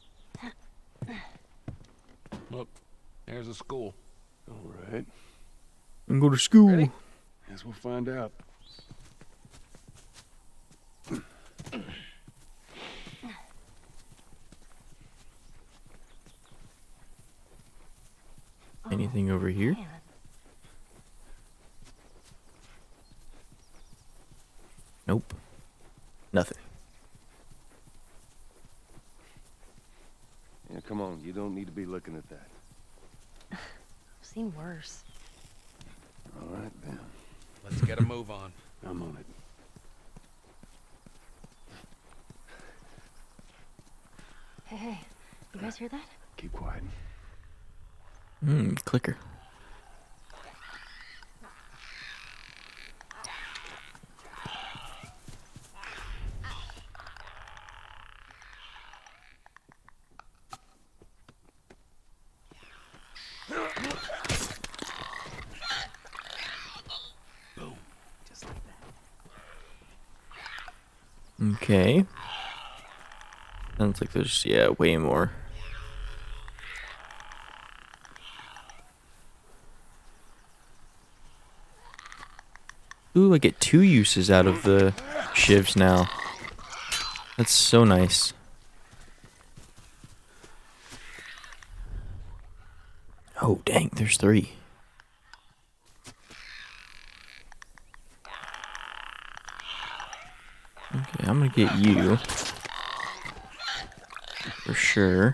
Look, there's a school. All right. And go to school. Ready? Guess we'll find out. Anything over here? Man. Nope. Nothing. Yeah, come on. You don't need to be looking at that. I've seen worse. All right, then. Let's get a move on. I'm on it. Hey, hey, you guys hear that? Keep quiet. Hmm, clicker. Okay. Sounds like there's, yeah, way more. Ooh, I get two uses out of the shivs now. That's so nice. Oh, dang, there's three. Okay, I'm gonna get you. For sure.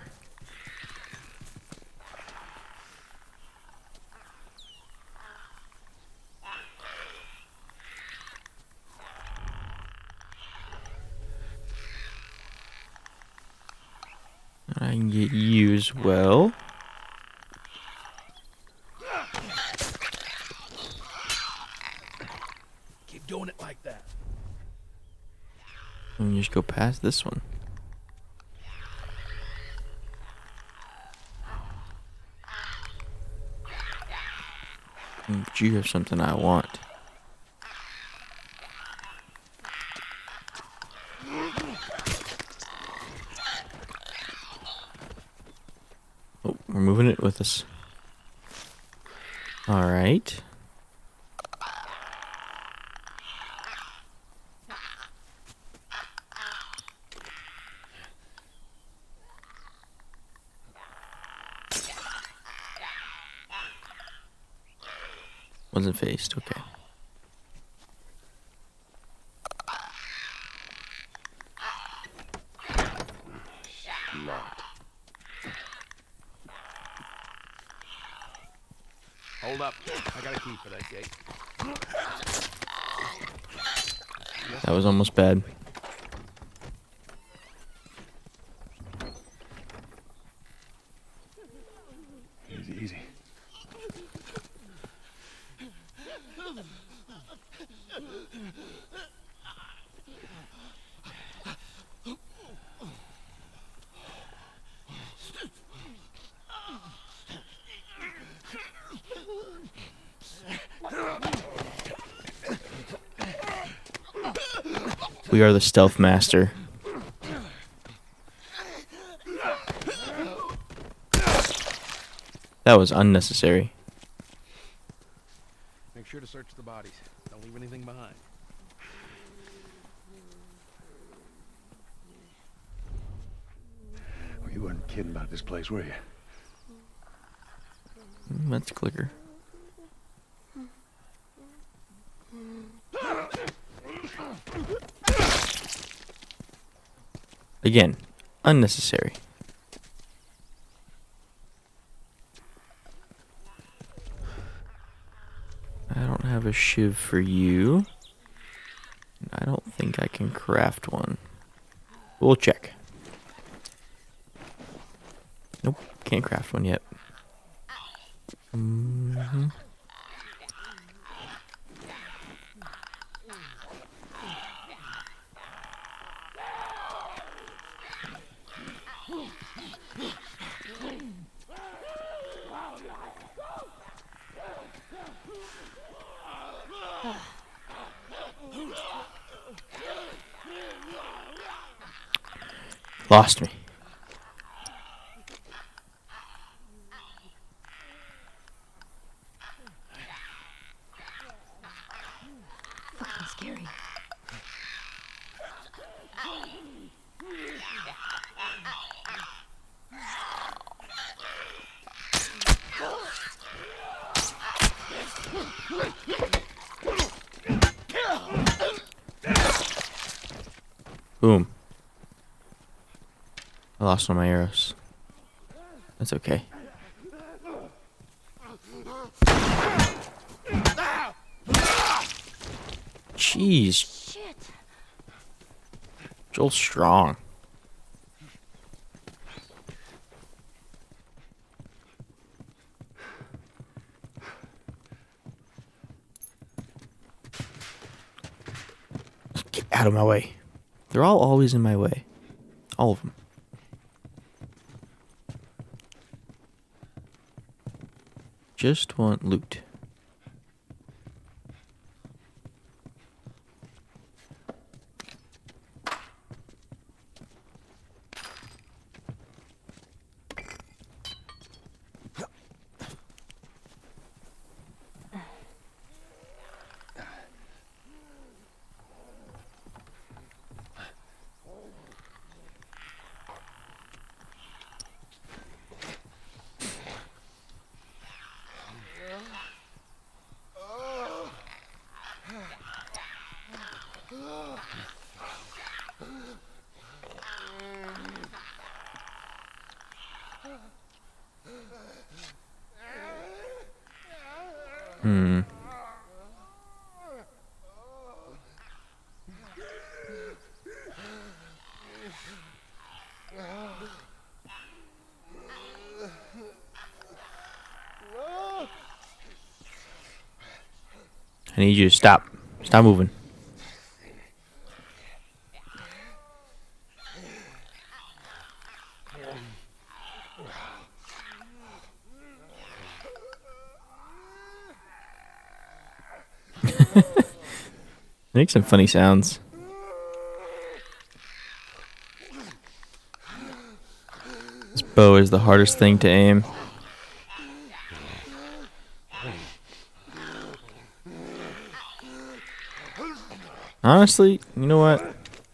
I can get you as well. Let me just go past this one. But you have something I want. Oh, we're moving it with us. All right. Wasn't faced, okay. Locked. Hold up. I got a key for that gate. That was almost bad. Easy, easy. We are the stealth master. That was unnecessary. Make sure to search the bodies. Don't leave anything behind. Well, you wasn't kidding about this place, were you? Mm, That's clicker. Again, unnecessary. I don't have a shiv for you. I don't think I can craft one. We'll check. Nope, can't craft one yet. Mm-hmm. Lost me. Fucking scary. Boom. I lost one of my arrows. That's okay. Jeez. Shit. Joel's strong. Get out of my way. They're all always in my way. All of them. Just want loot. Hmm. I need you to stop. Stop moving. Make some funny sounds. This bow is the hardest thing to aim. Honestly, you know what?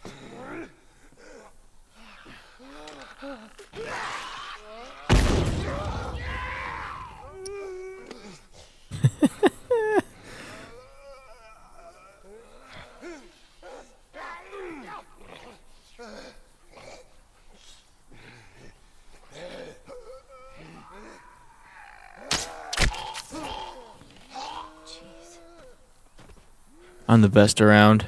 I'm the best around.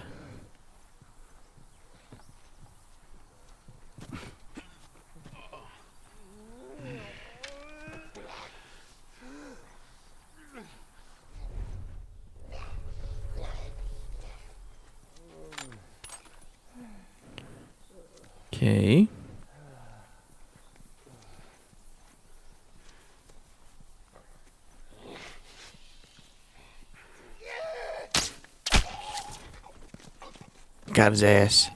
Okay. Got his ass.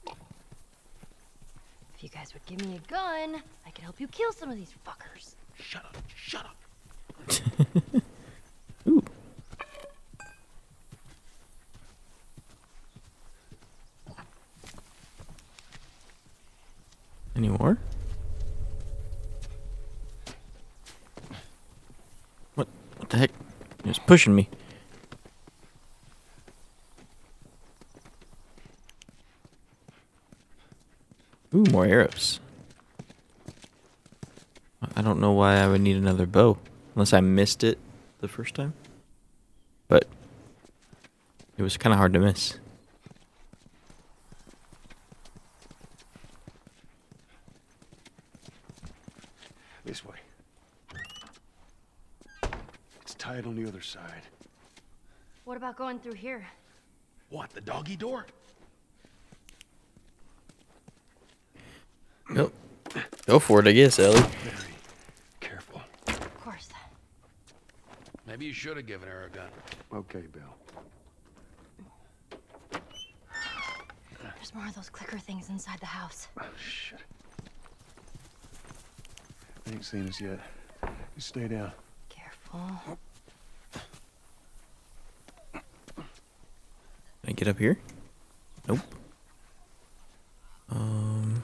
If you guys would give me a gun, I could help you kill some of these fuckers. Shut up, shut up. Ooh. Any more? What? What the heck? He was pushing me. Ooh, more arrows. I don't know why I would need another bow. Unless I missed it the first time. But it was kind of hard to miss. This way. It's tied on the other side. What about going through here? What, the doggy door? Go, go for it, I guess, Ellie. Very careful. Of course. Maybe you should have given her a gun. Okay, Bill. There's more of those clicker things inside the house. Oh, shit. They ain't seen us yet. You stay down. Careful. Can I get up here? Nope. Um.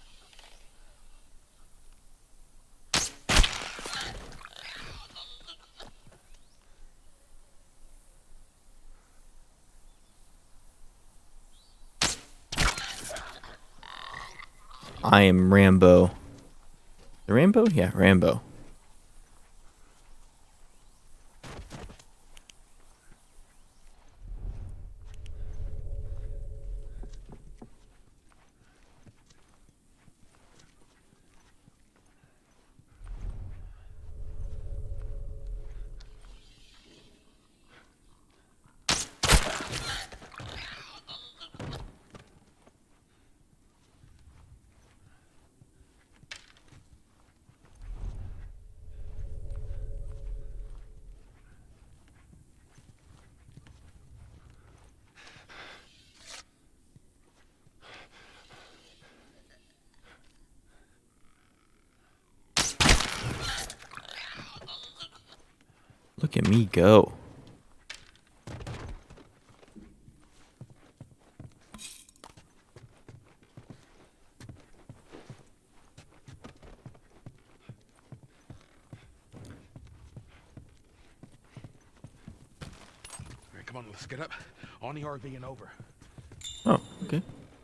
I am Rambo. The Rambo? Yeah, Rambo. Look at me go. All right, come on, let's get up. On the R V and over. Oh, okay.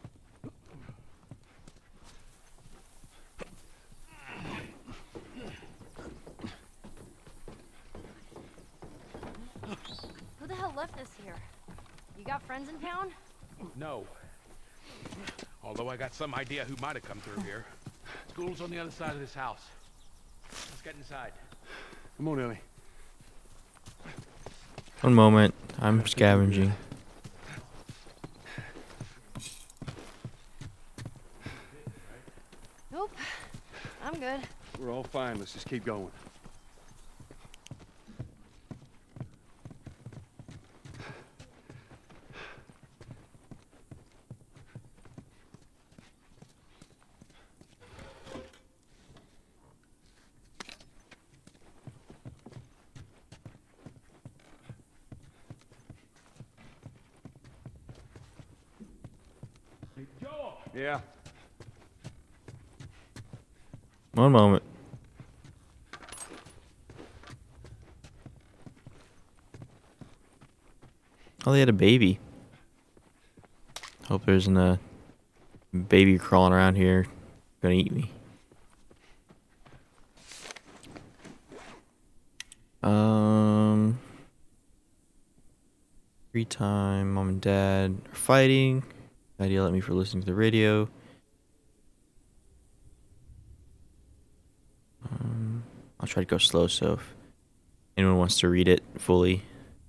Who the hell left this here? You got friends in town? No. Although I got some idea who might have come through here. School's on the other side of this house. Let's get inside. Come on, Ellie. One moment. I'm scavenging. Nope. I'm good. We're all fine. Let's just keep going. Yeah. One moment. Oh, they had a baby. Hope there isn't a baby crawling around here gonna eat me. Um, free time. Mom and dad are fighting. Dad yelled at me for listening to the radio. Um, I'll try to go slow so if anyone wants to read it fully.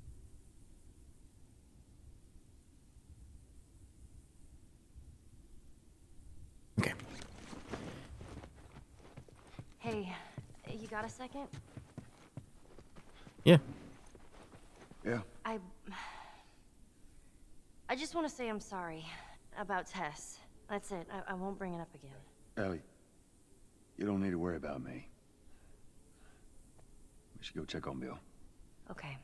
Okay. Hey, you got a second? Yeah. Yeah. I... I just want to say I'm sorry about Tess. That's it. I, I won't bring it up again. Ellie, you don't need to worry about me. We should go check on Bill. Okay.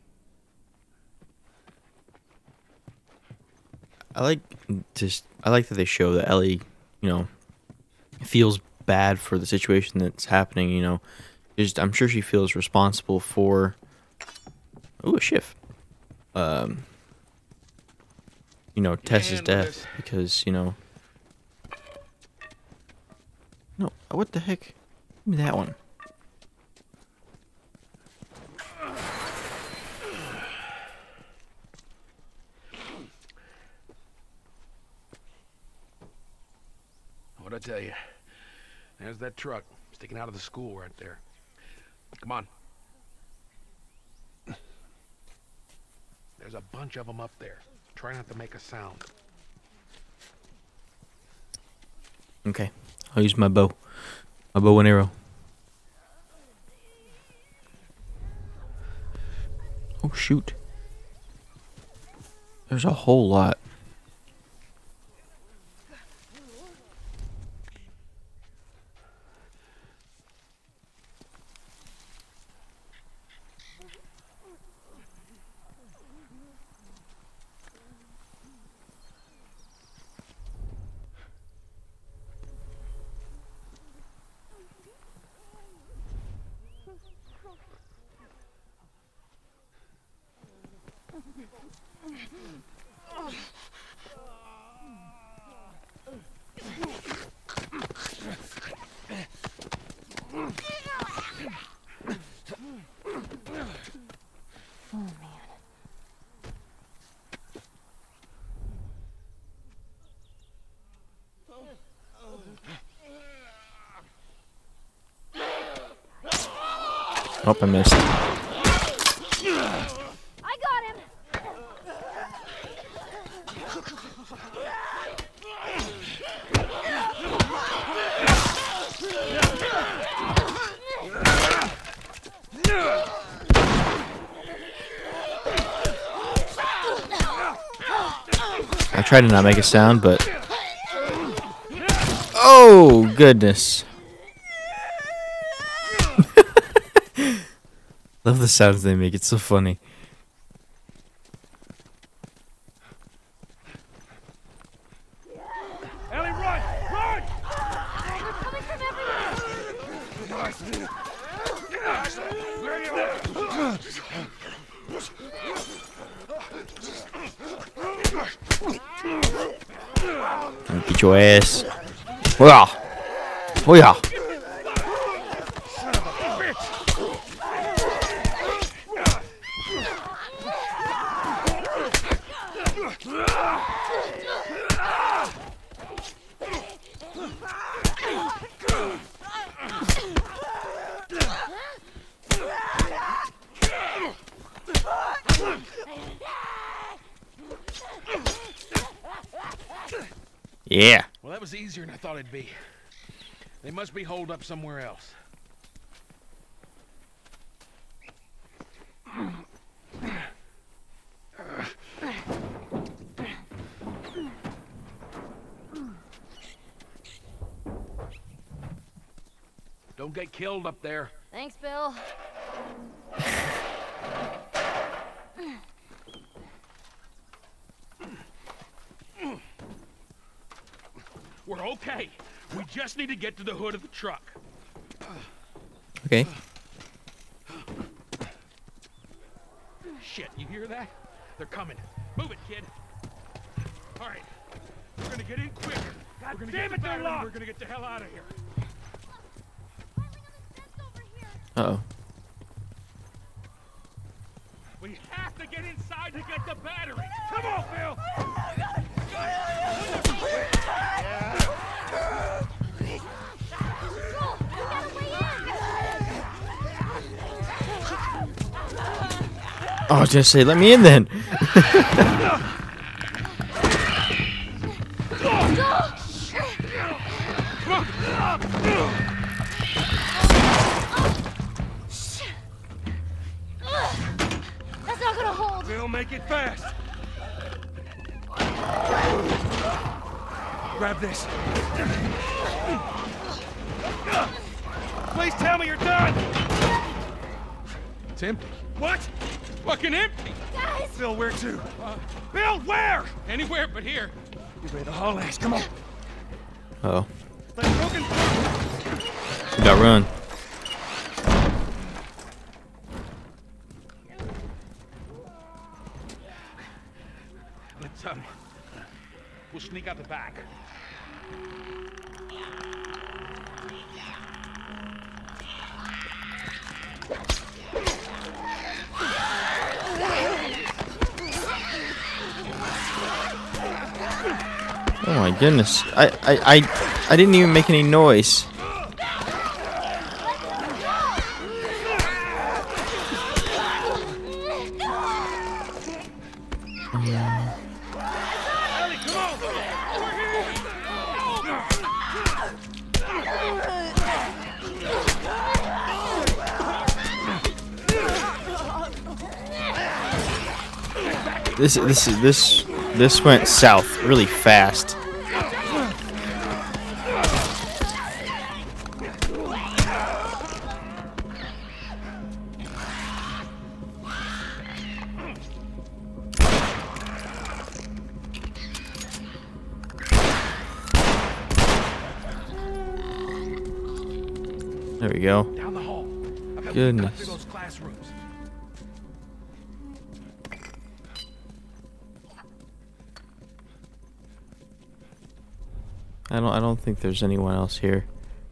I like just I like that they show that Ellie, you know, feels bad for the situation that's happening. You know, just I'm sure she feels responsible for. Ooh, a shift. Um. You know, Tess's handle death this. because you know. No, what the heck? Give me that one. What'd I tell you? There's that truck sticking out of the school right there. Come on. There's a bunch of them up there. Try not to make a sound. Okay, I'll use my bow, my bow and arrow. Oh shoot! There's a whole lot. Oh, man. Oh, I missed. I got him! I tried to not make a sound, but oh goodness! Love the sounds they make. It's so funny. Ellie, run! Run! They're coming from everywhere! Get your ass. Oh yeah. Oh yeah. Yeah. Well, that was easier than I thought it'd be. They must be holed up somewhere else. Don't get killed up there. Thanks, Bill. We're We're okay. We just need to get to the hood of the truck. Okay. Shit, you hear that? They're coming. Move it, kid. All right. We're gonna get in quick. God we're gonna damn get it, they're locked. We're gonna get the hell out of here. Uh-oh. We have to get inside to get the battery. Come on, Phil. Oh, I was gonna say, let me in then. That's not gonna hold. Phil, make it fast. Grab this. Please tell me you're done. It's empty. What? Fucking empty. Guys! Phil, where to? Uh, Bill, where? Anywhere but here. You ready to haul ass? Come on. Uh oh. Let's broken through. Got run. Let's um. We'll sneak out the back. Oh my goodness. I, I, I, I didn't even make any noise. This, this, this, this went south really fast. There we go. Down the hall. I've got Goodness. to cut through those classrooms. I don't, I don't think there's anyone else here.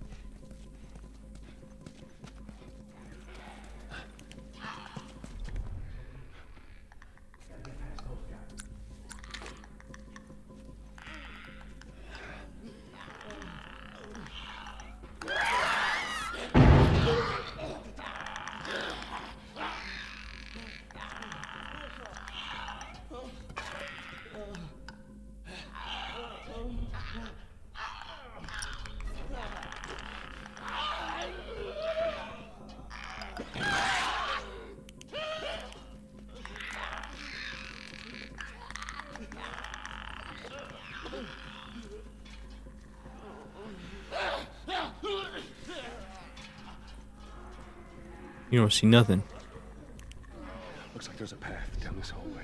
You don't see nothing. Looks like there's a path down this hallway.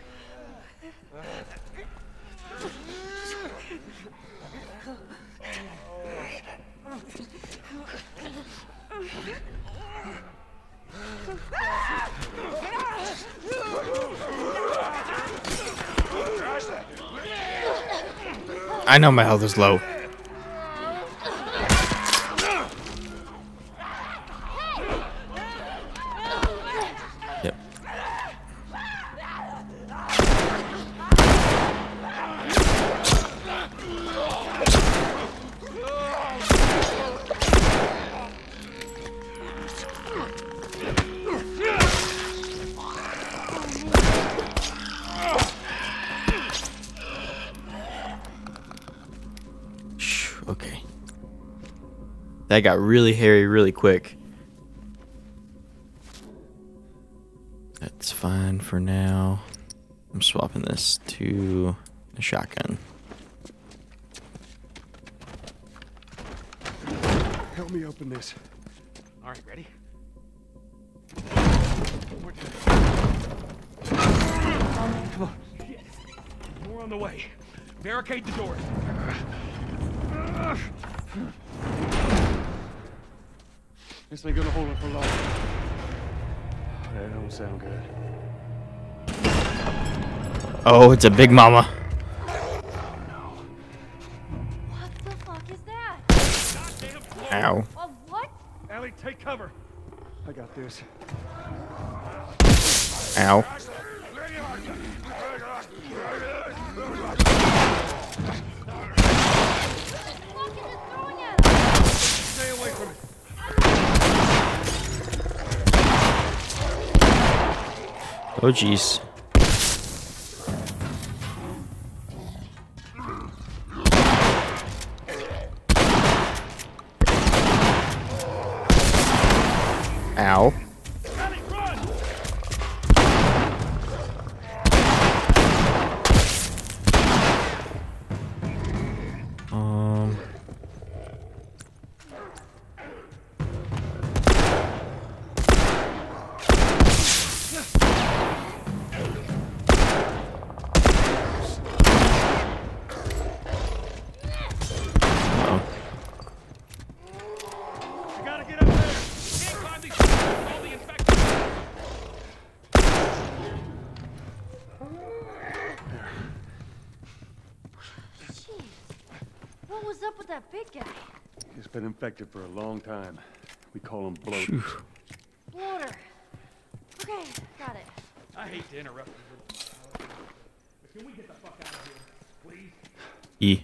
I know my health is low. Yep. Okay. That got really hairy really quick. That's fine for now. I'm swapping this to a shotgun. Help me open this. All right, ready? Come on. Shit. More on the way. Barricade the doors. This ain't gonna hold it for long. That don't sound good. Oh, it's a big mama. What the fuck is that? Ow. Oh, what? Ellie, take cover. I got this. Ow. What the fuck is it throwing at us? Stay away from it. Oh, jeez. Ow. Um. Uh-oh. You gotta get up there. Can't climb these shit. Call the inspector. Jeez. What was up with that big guy? He's been infected for a long time. We call him bloated. Bloater. Okay, got it. I hate to interrupt you, but can we get the fuck out of here, please? E.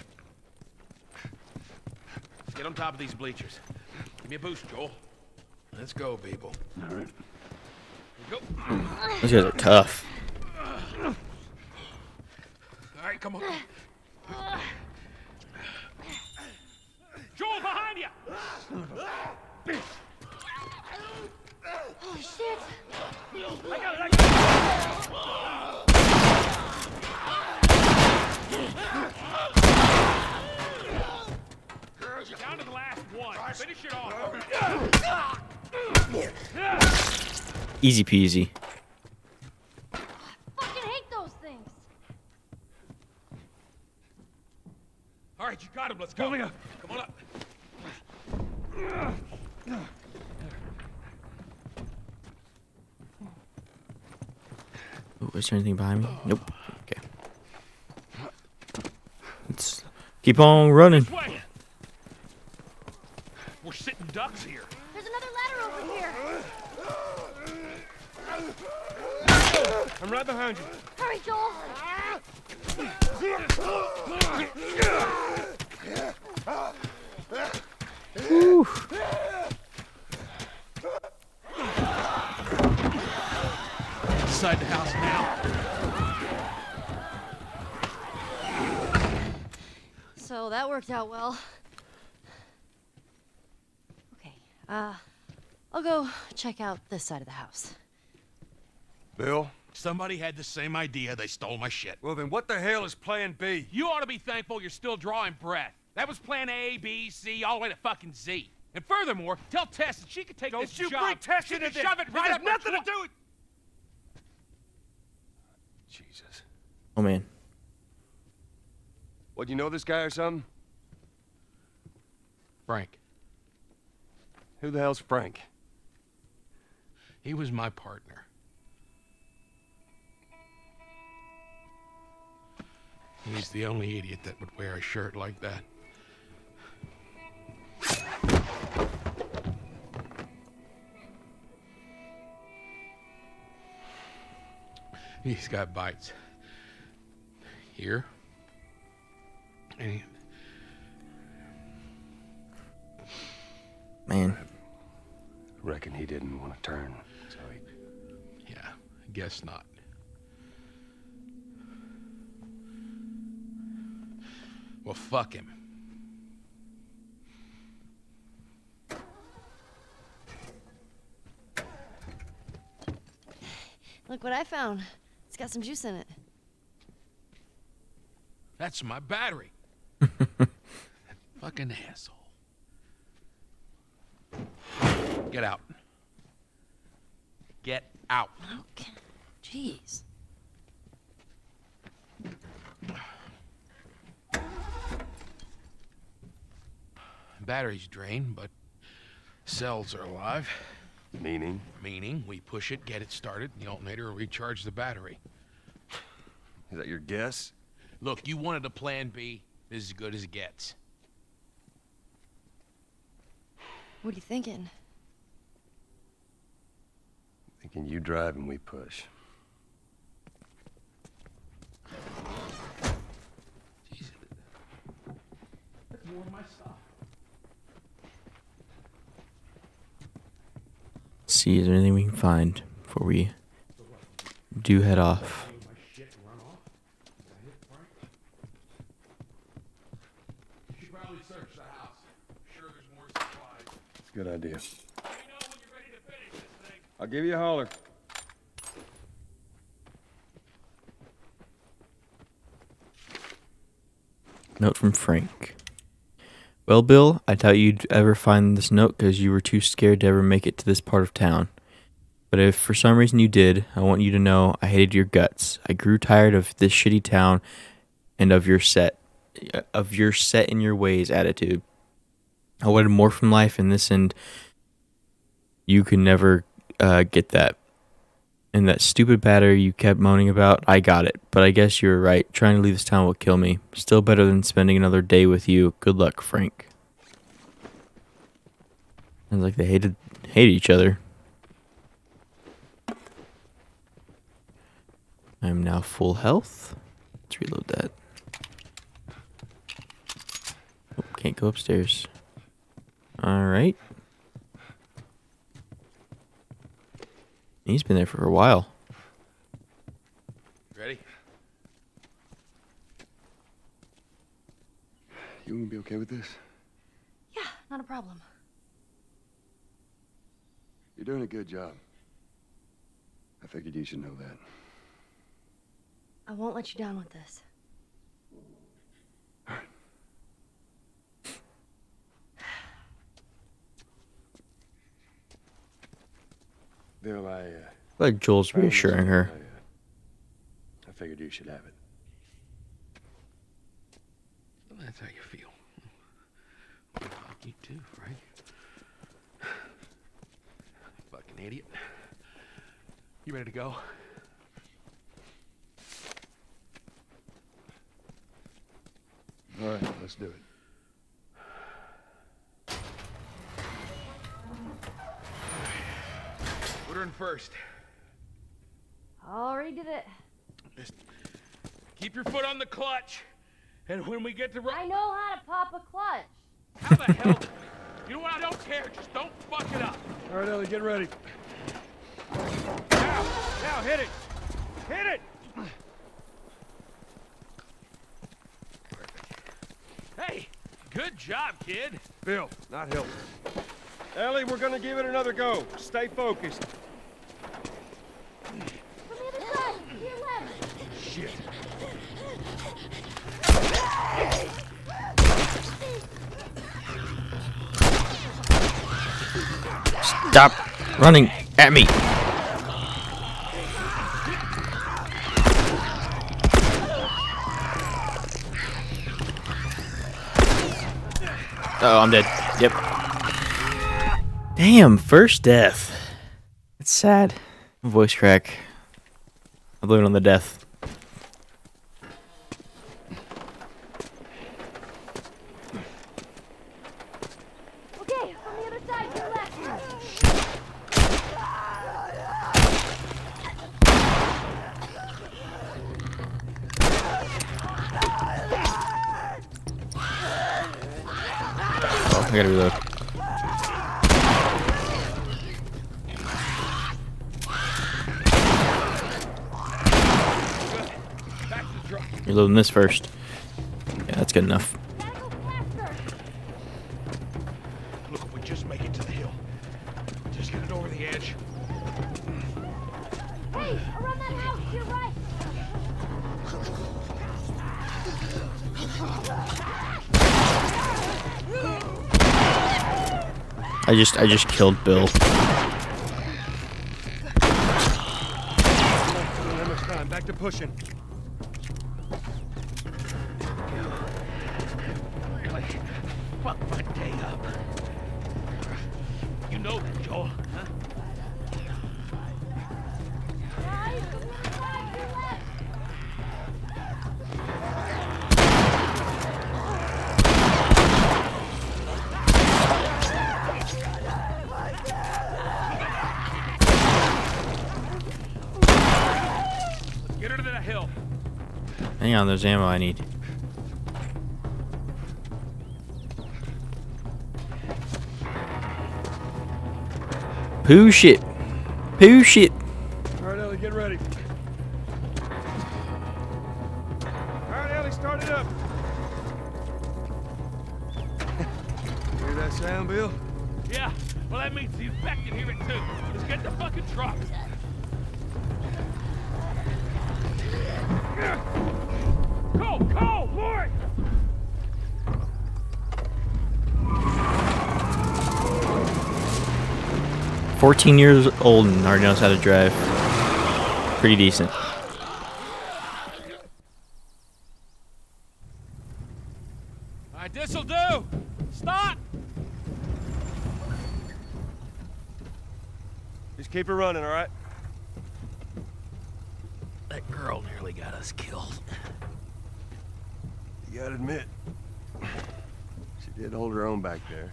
Get on top of these bleachers. Give me a boost, Joel. Let's go, people. All right. Here we go. Those guys are tough. All right, come on. Joel, behind you! Oh, shit. I got it, I got it! Down to the last one. Finish it off. Easy peasy. Fucking hate those things. All right, you got him. Let's go. Come on up. Ooh, is there anything behind me? Nope. Okay. Let's keep on running. This way. We're sitting ducks here. There's another ladder over here. I'm right behind you. Hurry, Joel. Whew. Inside the house now. So that worked out well. Okay, uh, I'll go check out this side of the house. Bill? Somebody had the same idea. They stole my shit. Well, then what the hell is plan B? You ought to be thankful you're still drawing breath. That was plan A, B, C, all the way to fucking Z. And furthermore, tell Tess that she could take Don't this you job. bring Tess she into could this. shove it This right has up nothing her to do with... Jesus. Oh man. What, you know this guy or something? Frank. Who the hell's Frank? He was my partner. He's the only idiot that would wear a shirt like that. He's got bites. Here. And Man. Reckon he didn't want to turn, so he... yeah, I guess not. Well, fuck him. Look what I found. It's got some juice in it. That's my battery. That fucking asshole. Get out. Get out. Okay. Jeez. battery's drained, but cells are alive. Meaning? Meaning, we push it, get it started, the alternator will recharge the battery. Is that your guess? Look, you wanted a plan B. This is as good as it gets. What are you thinking? Thinking you drive and we push. Jesus. That's more of my stuff. See, is there anything we can find before we do head off? Good idea. I'll give you a holler. Note from Frank. Well, Bill, I doubt you'd ever find this note because you were too scared to ever make it to this part of town. But if for some reason you did, I want you to know I hated your guts. I grew tired of this shitty town and of your set, of your set in your ways attitude. I wanted more from life in this, and you could never uh, get that. And that stupid battery you kept moaning about, I got it. But I guess you were right. Trying to leave this town will kill me. Still better than spending another day with you. Good luck, Frank. Sounds like they hated hated each other. I am now full health. Let's reload that. Oh, can't go upstairs. Alright. He's been there for a while. Ready? You gonna be okay with this? Yeah, not a problem. You're doing a good job. I figured you should know that. I won't let you down with this. Bill, I, uh... Like Joel's reassuring her. I, uh, I figured you should have it. That's how you feel. You too, right? Fucking idiot. You ready to go? All right, let's do it. Put her in first. Already did it. Just keep your foot on the clutch, and when we get to ro- I know how to pop a clutch. How the hell? You know what? I don't care. Just don't fuck it up. All right, Ellie, get ready. Now, now, hit it. Hit it. Hey, good job, kid. Bill, not Hilton. Ellie, we're gonna give it another go. Stay focused. From the other side, to your left. Shit. Stop running at me. Oh, I'm dead. Yep. Damn, first death. It's sad. Voice crack. I blame it on the death. Okay, from the other side, to your left. Oh, I gotta reload. Reloading this first. Yeah, that's good enough. Gotta go faster. Look, if we just make it to the hill, just get it over the edge. Hey, around that house, to your right. I just I just killed Bill. Time. Back to pushing. Really? Fuck my day up. that hill. Hang on, there's ammo I need. Poo shit. Poo shit. All right, Ellie, get ready. All right, Ellie, start it up. Hear that sound, Bill? Yeah, well, that means the infected hear it too. Let's get the fucking truck. Go, go, boy! fourteen years old and already knows how to drive. Pretty decent. All right, this'll do. Stop! Just keep it running, all right? That girl nearly got us killed. You gotta admit, she did hold her own back there.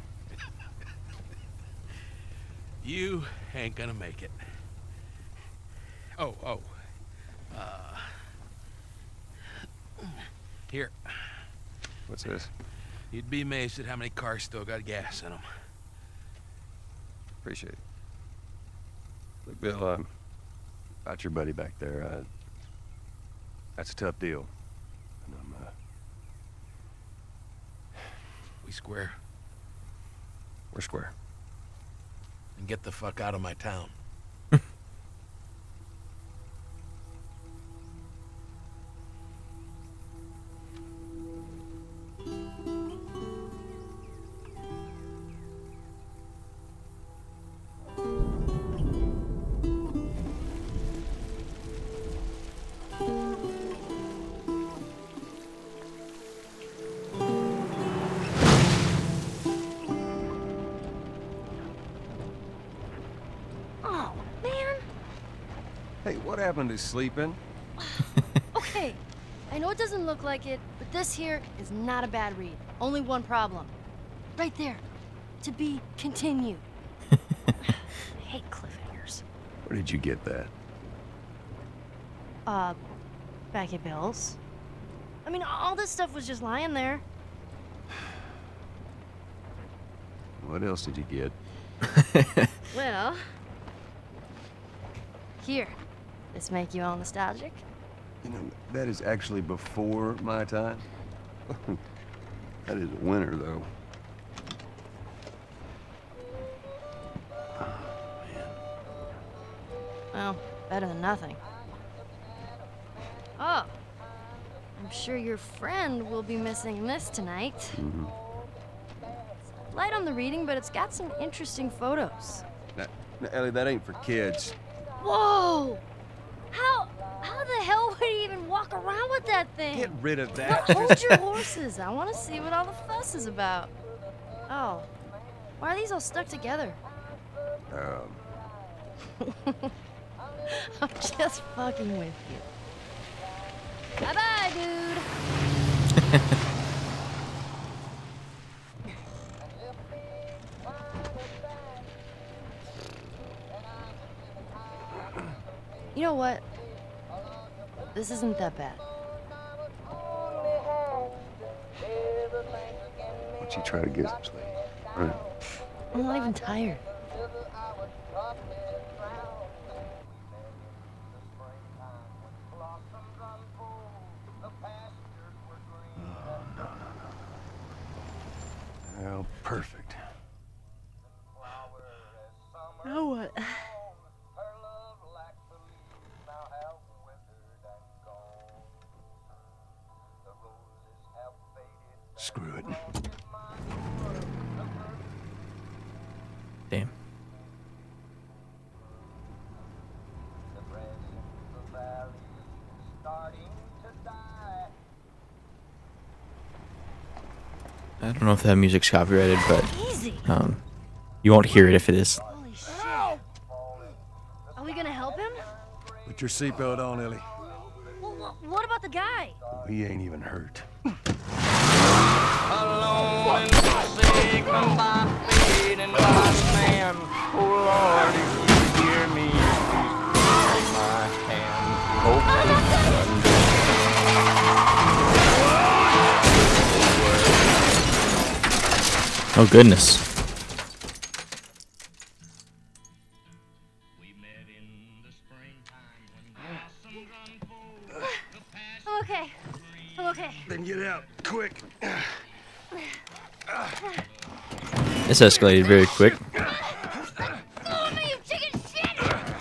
You ain't gonna make it. Oh, oh. Uh, here. What's this? You'd be amazed at how many cars still got gas in them. Appreciate it. Look, Bill, um, about your buddy back there, uh, that's a tough deal. And I'm, uh... We square. We're square. And get the fuck out of my town. Hey, what happened to sleeping? Okay, I know it doesn't look like it, but this here is not a bad read. Only one problem. Right there. To be continued. I hate cliffhangers. Where did you get that? Uh, back at Bill's. I mean, all this stuff was just lying there. What else did you get? Well, here. This make you all nostalgic? You know, that is actually before my time. That is a winner, though. Oh, man. Well, better than nothing. Oh, I'm sure your friend will be missing this tonight. Mm-hmm. Light on the reading, but it's got some interesting photos. Now, now, Ellie, that ain't for kids. Whoa! How, how the hell would he even walk around with that thing? Get rid of that. Well, hold your horses. I want to see what all the fuss is about. Oh, why are these all stuck together? Um, I'm just fucking with you. Bye-bye, dude. You know what? This isn't that bad. why don't you try to get some sleep? All right. I'm not even tired. Well, perfect. Now what? Screw it. Damn. I don't know if that music's copyrighted, but Easy. um, you won't hear it if it is. Holy shit. Are we gonna help him? Put your seatbelt on, Ellie. Well, wh- what about the guy? He ain't even hurt. Alone and forsaken by fate and by man. Oh Lord, if you hear me, please take my hand. Hope Oh, goodness. I'm okay. I'm okay. Then get out, quick. This escalated very quick. Follow me, you chicken shit!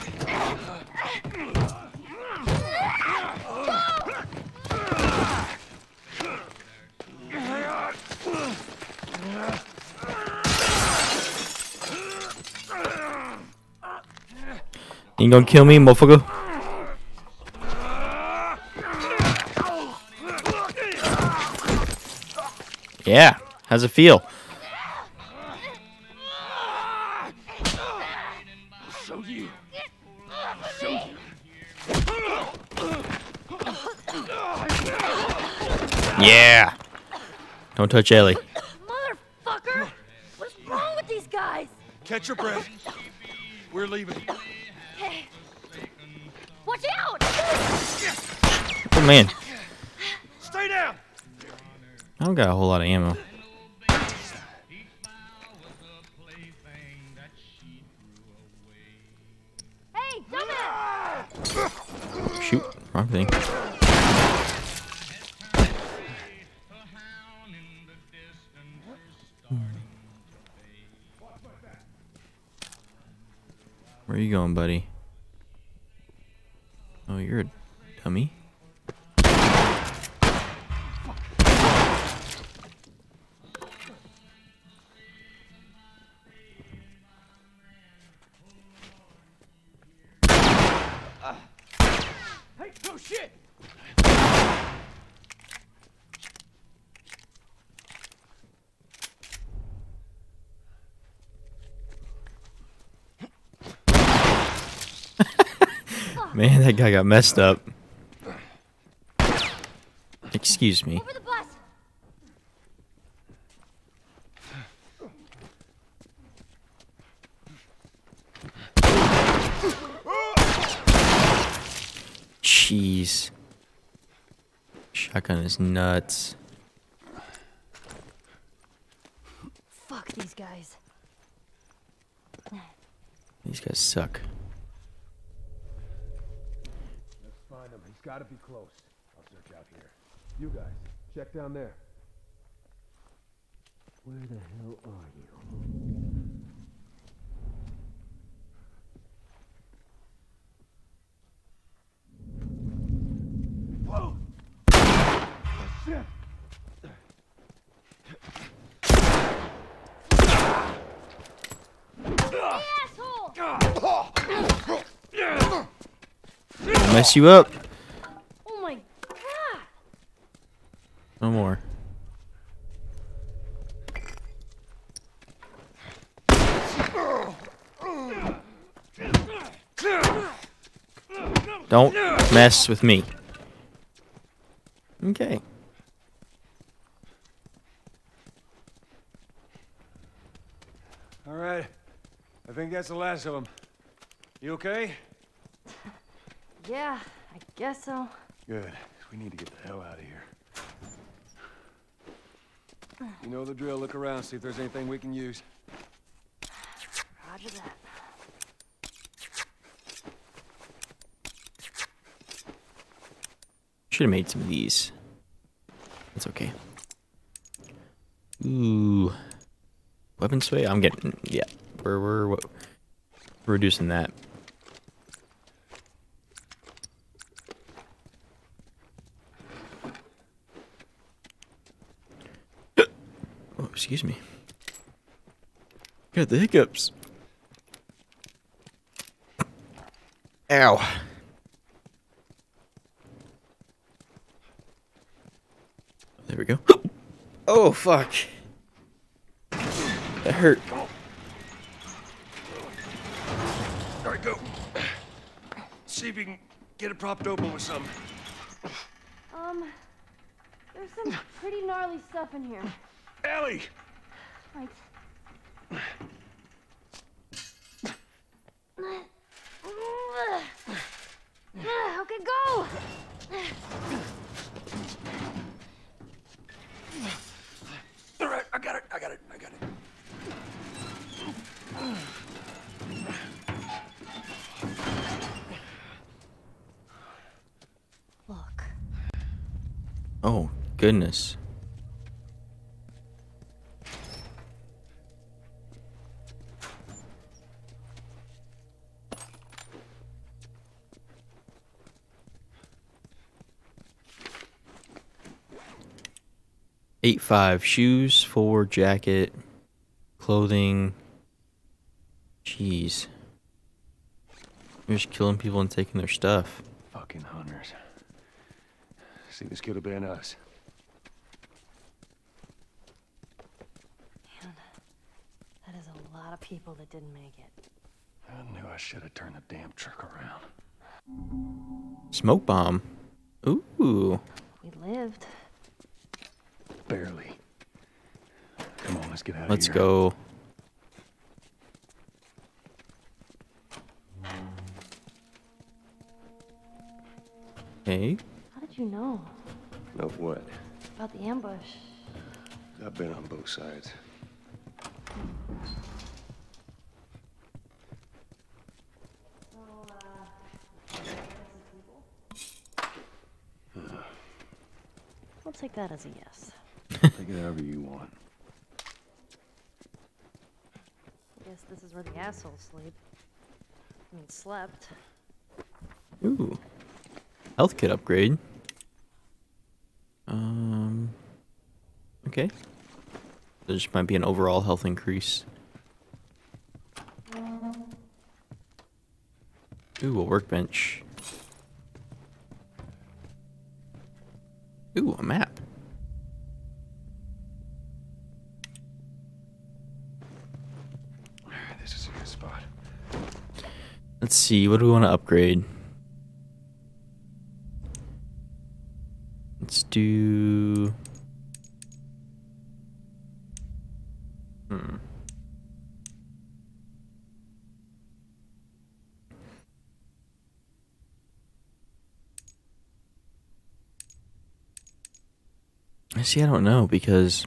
You gonna kill me, motherfucker? Yeah. How's it feel? Show you. Yeah. Don't touch Ellie. Motherfucker! What's wrong with these guys? Catch your breath. We're leaving. Hey. Watch out! Oh, man. Stay down. I don't got a whole lot of ammo. Hey, dumbass! Shoot. Wrong thing. Where are you going, buddy? Oh, you're a dummy. Hey, oh shit! Man, that guy got messed up. Excuse me. Over the bus! Jeez. Shotgun is nuts. Fuck these guys. These guys suck. Let's find him. He's got to be close. I'll search out here. You guys, check down there. Where the hell are you? Whoa! Shit! Asshole! I'll mess you up. Oh my god! No more. Don't mess with me. Okay. All right. I think that's the last of them. You okay? Yeah, I guess so. Good. We need to get the hell out of here. You know the drill. Look around, see if there's anything we can use. Roger that. Should have made some of these. That's okay. Ooh. Weapon sway? I'm getting, yeah. We're, we're, we're reducing that. Oh, excuse me. Got the hiccups. Ow. There we go. Oh, fuck. That hurt. All right, go. See if you can get it propped open with something. Um, there's some pretty gnarly stuff in here. Ellie! Right. Okay, go! All right, I got it, I got it, I got it. Oh, goodness. Eight five shoes, four jacket, clothing. Jeez. You're just killing people and taking their stuff. Fucking hunters. See, this could have been us. Man, that is a lot of people that didn't make it. I knew I should have turned the damn truck around. Smoke bomb. Ooh. We lived. Barely. Come on, let's get out of Let's here. go. Okay. How did you know Know what? about the ambush? I've been on both sides. I'll take that as a yes. Take it however you want. I guess this is where the assholes sleep. I mean, slept. Ooh. Health kit upgrade. Um. Okay. There just might be an overall health increase. Ooh, a workbench. Ooh, a map. This is a good spot. Let's see, what do we want to upgrade? Let's do... Hmm. I see, I don't know, because...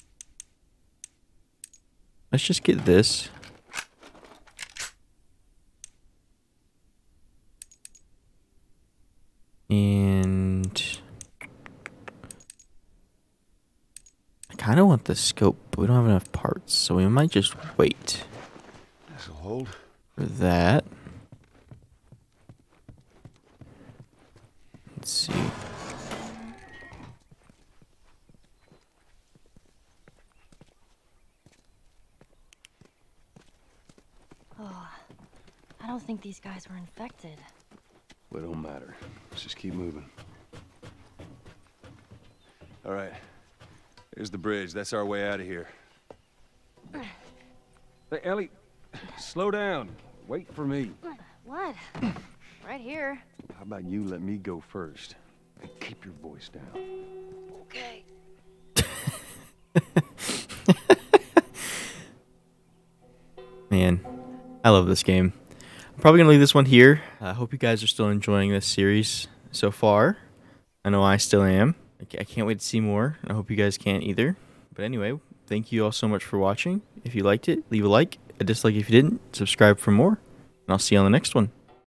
Let's just get this. And... I kind of want the scope, but we don't have enough parts, so we might just wait This'll hold. for that. Let's see. Oh, I don't think these guys were infected. Well, it don't matter. Let's just keep moving. All right. Here's the bridge. That's our way out of here. Hey, Ellie, slow down. Wait for me. What? Right here. How about you let me go first? And keep your voice down. Okay. Man, I love this game. I'm probably going to leave this one here. I hope you guys are still enjoying this series so far. I know I still am. I ca- I can't wait to see more. I hope you guys can either. But anyway, thank you all so much for watching. If you liked it, leave a like, a dislike if you didn't, subscribe for more, and I'll see you on the next one.